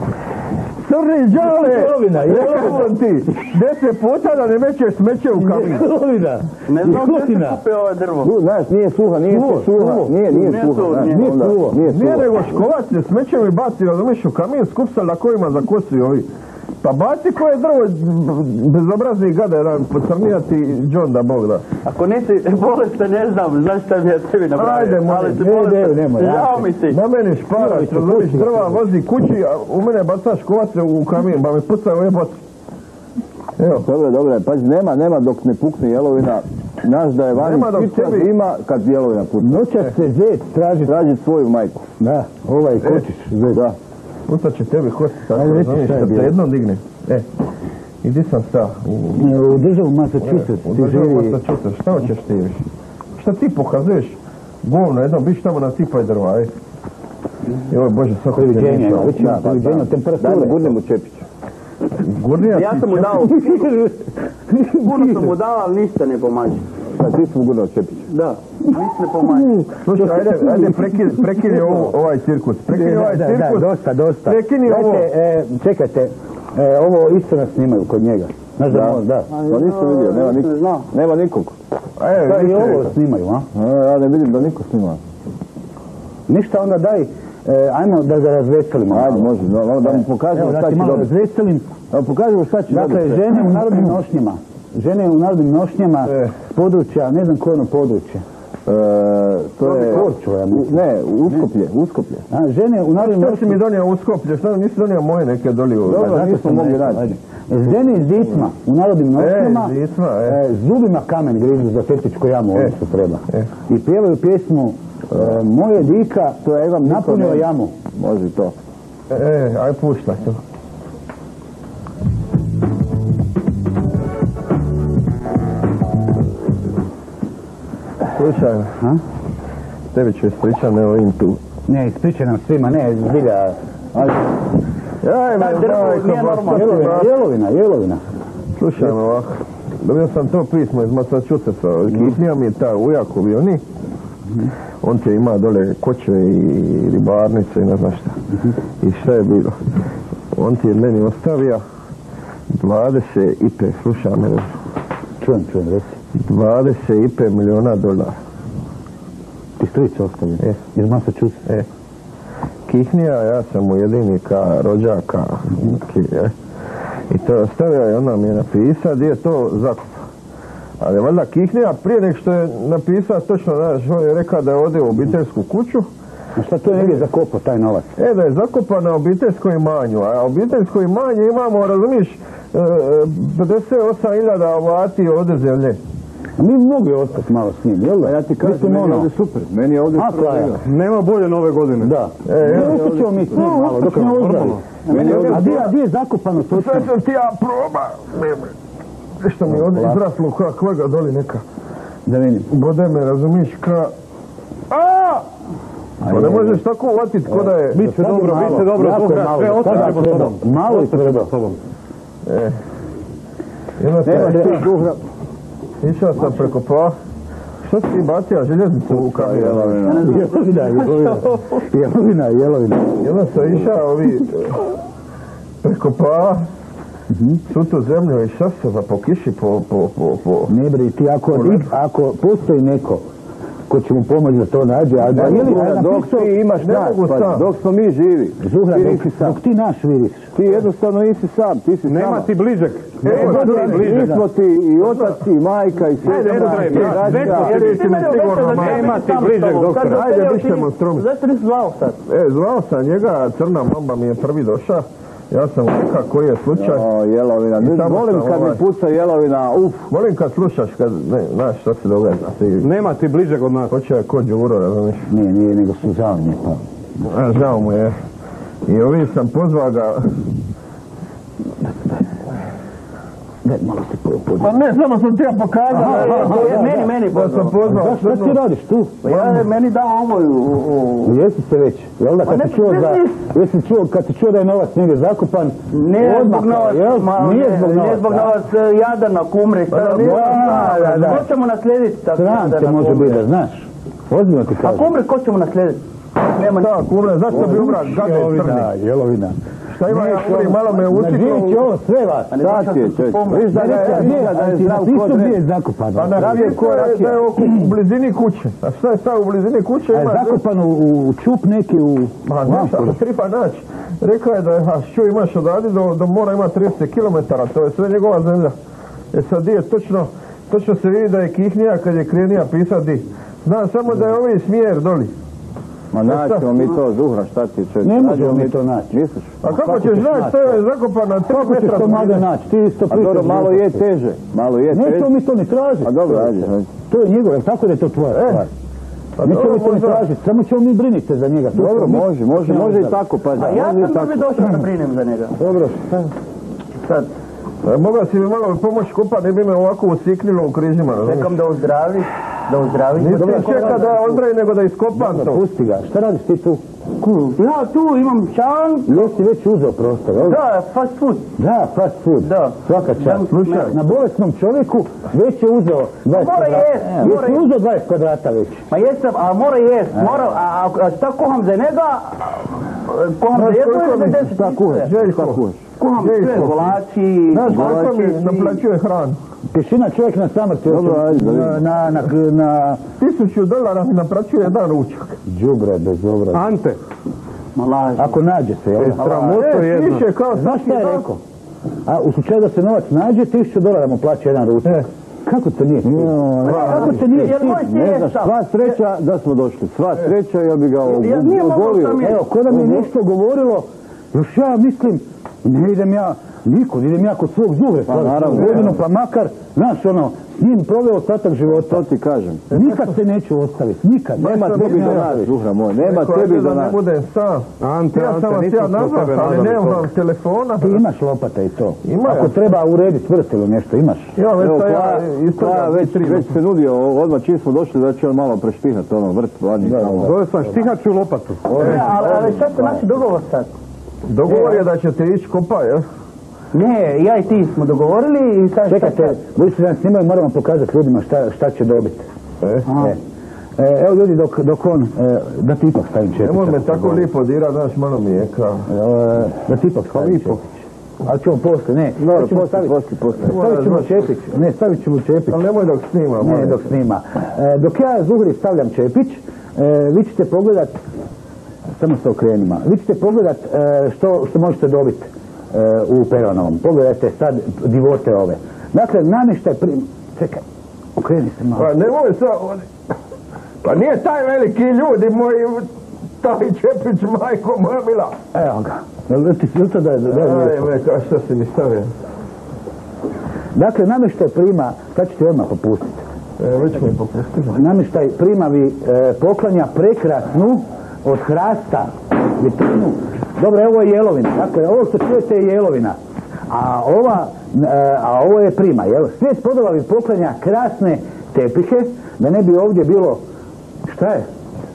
Crni đale! Jelovina, jelovina ti! Deset puta da ne mećeš smeće u kamin. Jelovina! Ne znam gdje se kupe ovo drvo. Znaš, nije suha, nije suha. Nije, nije suha. Nije suha. Nije nego škovac je smećem i baci, razumiješ, u kamin, skup se na kojima zakosi ovi. Pa baci koje drvo, bezobrazni gada jedan, pocrnijati John da Bog da. Ako nisi bolestan, ne znam, znaš šta bi ja tebi napravio. Ajde, ali si bolestan, žao mi si. Na meni šparaš, razumiješ, drva vozi kući, a u mene bacaš kovace u kamin, ba me pucaju ove boce. Evo. Dobro, dobro, pazi, nema, nema dok ne pukne jelovina. Znaš da je vani skica zima kad jelovina pukne. Noća se zet traži. Traži svoju majku. Da, ovaj kočić. Da. Puta će tebi hosti, tako razumiješ, kad te jednom digne. E, i di sam sta? U državu Massachusetts. U državu Massachusetts, šta hoćeš ti još? Šta ti pokazuješ? Govno, jedno, biš tamo na tipaj drva, aj. Joj, Bože, svako ti Priviđenje, neća. uviđenje, priviđenje, temperature. Daj, gurnem u Čepiću. Gurnija Ja ti sam mu dao, puno sam mu dao, ali ništa ne pomaže. Sad ti sam gurnuo Čepiću. Da, ništa ne pomaže. Slušaj, ajde, ajde, prekini, prekini ovo, ovaj cirkus. Prekini ovaj Da, cirkus. da, dosta, dosta. Prekini ovo. Dajte, e, čekajte, e, ovo isto nas snimaju kod njega. Znaš da, da. da. Pa nisam vidio, nema nikog. Nema nikog. Evo, Da, i ovo snimaju, a? A, ja ne vidim da niko snima. Ništa, onda daj, e, ajmo da ga razveselimo. Ajde, može, no, da mu pokažemo šta će malo dobiti. razveselim. Da mu pokažemo šta će dobiti. Dakle, žene u narodnim nošnjama. Žene u narodnim nošnjama s područja, ne znam koje ono područje. E, to je... Korčula, ja mislim. Ne, Uskoplje, Uskoplje. A, žene u narodnim Šta si nošnjama. mi donio Uskoplje, šta nisi donio moje neke dolije? Dobro, nismo mogli raditi. Žene iz Dicma u narodnim nošnjama, E, Dicma, e. e, zubima kamen grizu za Tetičku jamu, ono što treba. E. I pjevaju pjesmu e, Moje dika, To je vam napunio jamu. Može to. E, aj puštaj to. Slušaj, Ha? tebi ću ispričati, ne ovim tu. Ne, ispričaj nam svima, ne, zbilja. Jaj, me, majko, nije normalno. Jelovina, jelovina, jelovina. Slušaj me ovako, dobio sam to pismo iz Massachusettsa, kihnija mi je ta ujak u Vioni, on će ima dole kočve i ribarnice i ne znam šta. I šta je bilo? On ti je meni ostavio dvadeset i pet, slušaj me, Čujem, čujem, reci. dvadeset i pet miliona dolara. Ti stric ostavio, E. iz Massachusetts. E, kihnija, ja sam mu jedini ka rođaka, ki, e. I to je ostavio i ona mi je napisao gdje je to zakup. Ali valjda kihnija prije nek što je napisao točno, znaš, on je rekao da je ovdje u obiteljsku kuću. A šta to je negdje zakopao, taj novac? E, da je zakopan na obiteljsko imanju, a obiteljsko imanje imamo, razumiješ, pedeset osam hiljada ovati ovdje zemlje. A mi bi mogli ostati malo s njim, jel da? Ja ti kažem, Mislim, meni je ono, ovdje super. Meni je ovdje A, super. Klaja. Nema bolje nove godine. Da. E, Ne, ostat ćemo mi s njim malo, dok ne ozdravi. A di, a di je zakopano točno? Sve sam ti ja proba. Nešto mi je ovdje izraslo koja kvega doli neka. Da vidim. Bode me, razumiješ, ka... A! Pa ne možeš tako uvatit ko da je... Biće dobro, biće dobro, Jako Bog je da, malo, sve sada ostaćemo s treba. tobom. Malo i Ostaćemo treba. s tobom. E. Jedno sam Nema išao, ti duhra. išao sam preko pa... Što si ti bacio željeznicu u kamen? Jelovina, jelovina. Jelovina, jelovina. Jedno sam išao ovi... Preko pa... Svu tu zemlju i šta se za po kiši, po... po, po, po... Ne bri, ti ako, ako postoji neko ko će mu pomoći da to nađe, a da ili Zuhra, dok ti imaš Ne nas, mogu pa, sam. dok smo mi živi. Zuhra, ti dok, nisi sam. dok ti naš vidiš. Ti jednostavno nisi sam, ti si Nema sama. ti bližeg. E, Nema ti mi bližeg. smo ti i otac i majka i Ajde, sestra. Edre, i braća. sve ćemo ti mi sigurno, nema ti bližeg, doktore. Ajde, bišemo stromi. Zašto nisi zvao sad? E, zvao sam njega, crna mamba mi je prvi došao. Ja sam rekao koji je slučaj. O, jelovina. I tamo Volim sam kad ovaj- mi puca jelovina, uf. Volim kad slušaš, kad, ne, znaš šta se događa. Ti, Nema ti bližeg od nas. hoće je ko Đuro, razumiješ. Nije, nije, nego su žao mi je pa. A, žao mu je. I ovi sam pozvao ga... Daj, malo se podijel. Pa ne, samo sam ti ja pokazao. Meni, meni, Pa sam poznao. Šta ti radiš tu? Ja meni dao ovo u... Jesi se već, jel da, kad si čuo da, jesi čuo, kad si čuo da je novac negdje zakupan, Ne zbog novac, nije zbog novac, nije zbog novac Jadana, kumre, šta da, da. Ko ćemo naslijediti? Sram te može biti da znaš, ozbiljno ti A kažem. kumre ko ćemo naslijediti? Nema Da, kumre, zašto bi umrak, gade je crni. Jelovina. Šta ima ja umri, malo me usiklo. Naživit će ovo sve vas. Sad je, čovječ. Viš da ga je zdrav kod Isto gdje je zakupan. Pa napisao je da je u blizini kuće. A šta je sad u blizini kuće? A je zakupan u čup neki u... Ma ne, ali tripa naći. Rekao je da je, a što imaš odavde do, do mora ima trideset kilometara, to je sve njegova zemlja. E sad je točno, točno se vidi da je kihnija kad je krenija pisati. Znam samo da je ovaj smjer doli. Ma naćemo mi to, Zuhra, šta ti čovječ? Ne možemo mi to naći. Misliš? A kako ćeš naći, to je zakopano na tri Kako ćeš metra. to mada naći? Ti isto A pričaš. dobro, malo je teže. Malo je teže. Nećemo mi to ni tražiti. A dobro, ajde, ajde. To je njegov, jel tako da je to tvoja stvar? Nećemo mi to ni tražiti, samo ćemo mi briniti za njega. Dobro, može, može, može i tako, pa da. A ja sam bi došao da brinem za njega. Dobro, Sad, Mogla si mi malo pomoći kupa, ne bi me ovako usiknilo u križima. čekam da uzdravi, da uzdravi. Nisam čeka da Ondrej, nego da iskopam to. pusti ga. Šta radiš ti tu? Ja tu imam čan, Jesi već uzeo prostor, jel? da, fast food. Da, fast food. Da. Svaka čast. Slušaj. Na bolesnom čovjeku već je uzeo dvadeset Mora kvadrata. jest, E, mora Jesi jest. uzeo dvadeset kvadrata već? Ma jesam, a mora jest, mora, a, a šta kuham za njega, kuham za jedno ili za deset tisuća? Željko. Kuham sve, Željko. kolači, Znaš koliko mi kolači, naplaćuje hranu? Tišina čovjek na samrti. Dobro, ajde, da vidim. na, na, na, na... Tisuću dolara mi naplaćuje jedan ručak. Džubre, bez obraza. Ante, ma laži. Ako nađe se, jel? sramoto E, jedno. piše kao Znaš šta je rekao? A u slučaju da se novac nađe, tisuću dolara mu plaća jedan ručak. E. Kako to nije? Kako to nije? Jer moj Ne znaš, sjesta, sva sreća da smo došli. Sva sreća, ja bi ga Ja nije mogao ogolio. sam je- Evo, ko da mi je nešto govorilo, još ja mislim, ne idem ja nikud, idem ja kod svog Zuhre, Pa, naravno, godinu, ja. pa makar, znaš ono, s njim proveo ostatak života. To ti kažem. Nikad se neću ostaviti, nikad. Nema sam tebi vidio. do nas, Zuhra moj. Nema Rekao tebi je do da ne nas. bude sam. Ante, Ja sam Ante, vas nisam ja se od nazvao, tebe ali nadali nemam to. telefona. Ti imaš lopata i to. Ima Ako ja. treba urediti vrt ili nešto, imaš. Ja, već Evo, sam ja Klaja, isto Klaja već, već se nudio, odmah čim smo došli da će on malo preštihati ono vrt, vladnji tamo. Zove sam štihaču lopatu. E, ali, ali šta se naši dogovor sad? Dogovor je da ćete ići kopa, jel? Ne, ja i ti smo dogovorili i sad šta Čekajte, sad? budući da nas snimaju, moramo pokazati ljudima šta, šta će dobiti. E? E. E, evo ljudi, dok, dok on, e, da ti ipak stavim čepić. Nemoj me tako lipo dira, znaš, malo mi je kao. E, da ti ipak stavim čepić. Ali ćemo poslije, ne. Dobro, sad ćemo poslije, staviti- poslije, poslije. Stavit ćemo čepić, ne, stavit ćemo čepić. Ali nemoj dok snima. Ne, molim. dok snima. E, dok ja Zuhri stavljam čepić, e, vi ćete pogledat, samo se okrenima, vi ćete pogledat e, što, što možete dobiti e, u Pervanovom. Pogledajte sad divote ove. Dakle, namještaj prim... Čekaj, okreni se malo. Pa nemoj sa... Pa nije taj veliki ljudi moji, taj Čepić, majko moja mila. Evo ga. Jel ti jel to da je... Da je Aj, lijepo? me, kao što si mi stavio. Dakle, namještaj prima, sad ćete odmah popustiti. E, već mi popustilo. Namještaj prima vi e, poklanja prekrasnu od hrasta vitrinu. Dobro, ovo je jelovina. Dakle, ovo što čujete je jelovina. A, ova, e, a ovo je prima, jel? Svijet podova vi poklanja krasne tepihe, da ne bi ovdje bilo... Šta je?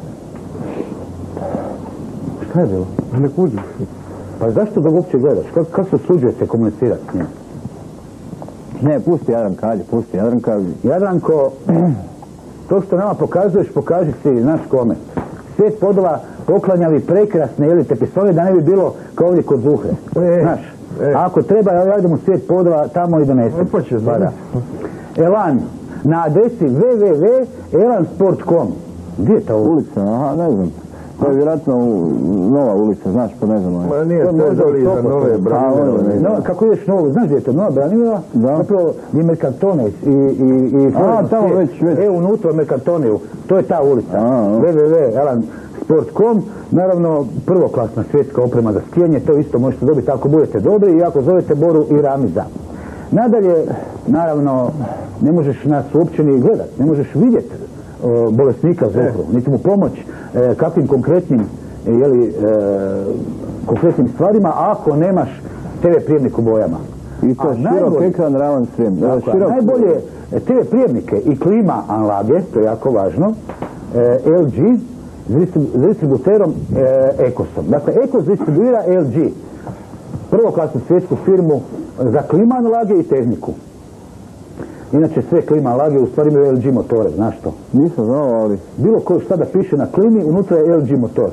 Šta je bilo? Ne kuđu. Pa zašto ga uopće gledaš? Kako, kako se usuđujete komunicirati s njim? Ne, pusti Jadranka, ajde, pusti Jadranka. Jadranko, to što nama pokazuješ, pokaži si naš koment. Svijet podova poklanja vi prekrasne jelite pisove da ne bi bilo kao ovdje kod Zuhre. E, Znaš, e. a ako treba, ja idem u svijet podova tamo i donesem. E, pa će Spada. Elan, na adresi w w w dot elan sport dot com. Gdje je ta ulica? Ulica, aha, ne znam. To je vjerojatno u- nova ulica, znaš, pa ne znam. Ma ovaj. nije, To to je možda doli u za Sokotu. nove branile. No, kako ideš novo, znaš gdje je to? Nova Branimira? Da. Zapravo je Mercantone i... i, i A, tamo već, već. E, unutra Mercantoniju. To je ta ulica. A, a. w w w dot elan sport dot com. Naravno, prvoklasna svjetska oprema za skijanje. To isto možete dobiti ako budete dobri i ako zovete Boru i Ramiza. Nadalje, naravno, ne možeš nas uopće ni gledat. Ne možeš vidjeti o, bolesnika Zuhru, niti mu pomoć e, kakvim konkretnim e, jeli, e, konkretnim stvarima ako nemaš te ve prijemnik u bojama. I to širok ekran, ravan stream. Najbolje te ve prijemnike i klima anlage, to je jako važno, L G s distributerom Ecosom. Dakle, Ecos distribuira L G, prvoklasnu svjetsku firmu za klima anlage i tehniku. Inače sve klima anlage u stvari imaju L G motore, znaš to? Nisam znao, ali... Bilo koji šta da piše na klimi, unutra je L G motor.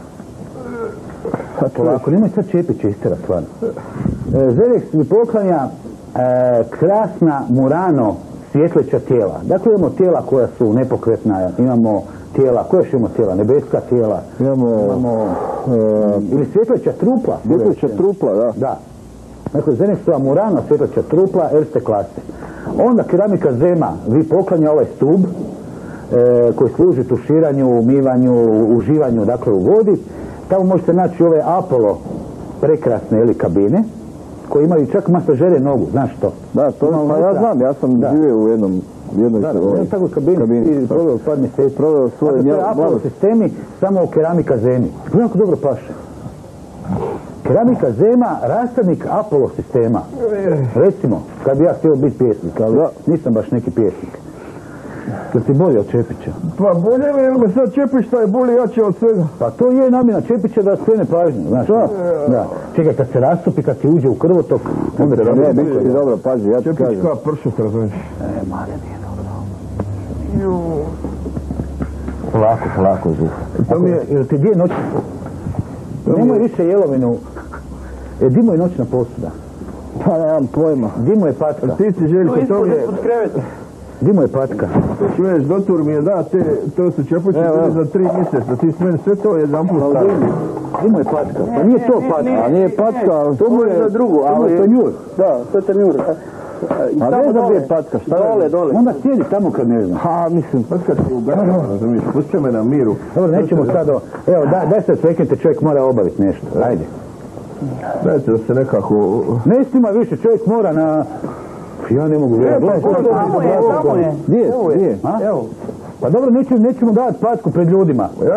Polako, nemoj sad Čepića istjerat, stvarno. Zerex mi poklanja krasna Murano svjetleća tijela. Dakle, imamo tijela koja su nepokretna, imamo tijela, koja još imamo tijela? Nebeska tijela. Imamo... imamo ili svjetleća trupla. Svjetleća trupla, da. Da. Dakle, Zenexova Murano svjetleća trupla, Erste klase. Onda keramika Zema vi poklanja ovaj stub e, koji služi tuširanju, umivanju, uživanju, dakle u vodi. Tamo možete naći ove Apollo prekrasne ili kabine koji imaju čak masažere nogu, znaš to? Da, to ima, ja znam, ja sam živio u jednom jednoj da, da, takvoj kabini, kabini. I proveo par mjeseci. Proveo svoje dakle, to je Apollo sistemi, samo u keramika Zemi. Jako dobro paše. Keramika Zema, rasadnik Apollo sistema. Recimo, kad bi ja htio biti pjesnik, ali da. Nisam baš neki pjesnik. Jel ti bolje od Čepića? Pa bolje mi, jer me sad Čepić šta je bolje jače od svega. Pa to je namjena Čepića da skrene pažnju, znaš. Da. Da. Čekaj, kad se rastupi, kad ti uđe u krvotok, onda te ne, neko ti dobro paži, ja ti kažem. Čepić kao pršut, razumiješ. E, mare nije dobro. Polako, polako, Zuf. To mi je, jel ti gdje noć? Nemoj više jelovinu. E, di mu je noćna posuda? Pa nemam pojma. Di mu je patka? Ti si Željko, to mi je... Di mu je patka? Čuješ, doktor mi je da, te, to su čepući bili za tri mjeseca, ti s meni sve to jedan put stavio. Di mu je patka? Pa nije to patka. A nije patka, to mu je za drugu, ali... To je njur. Da, to je njur. A ne znam gdje je patka, šta je? Dole, dole. Onda sjedi tamo kad ne znam. Ha, mislim, patka ti u granu, razumiješ, pusti me na miru. Dobro, nećemo sad ovo. Evo, daj se sreknite, čovjek mora obaviti nešto, ajde. Dajte da se nekako... Ne snima više, čovjek mora na... Ja ne mogu vjerati. Tamo je, tamo je. Gdje je? Gdje je? Pa dobro, nećemo davati patku pred ljudima.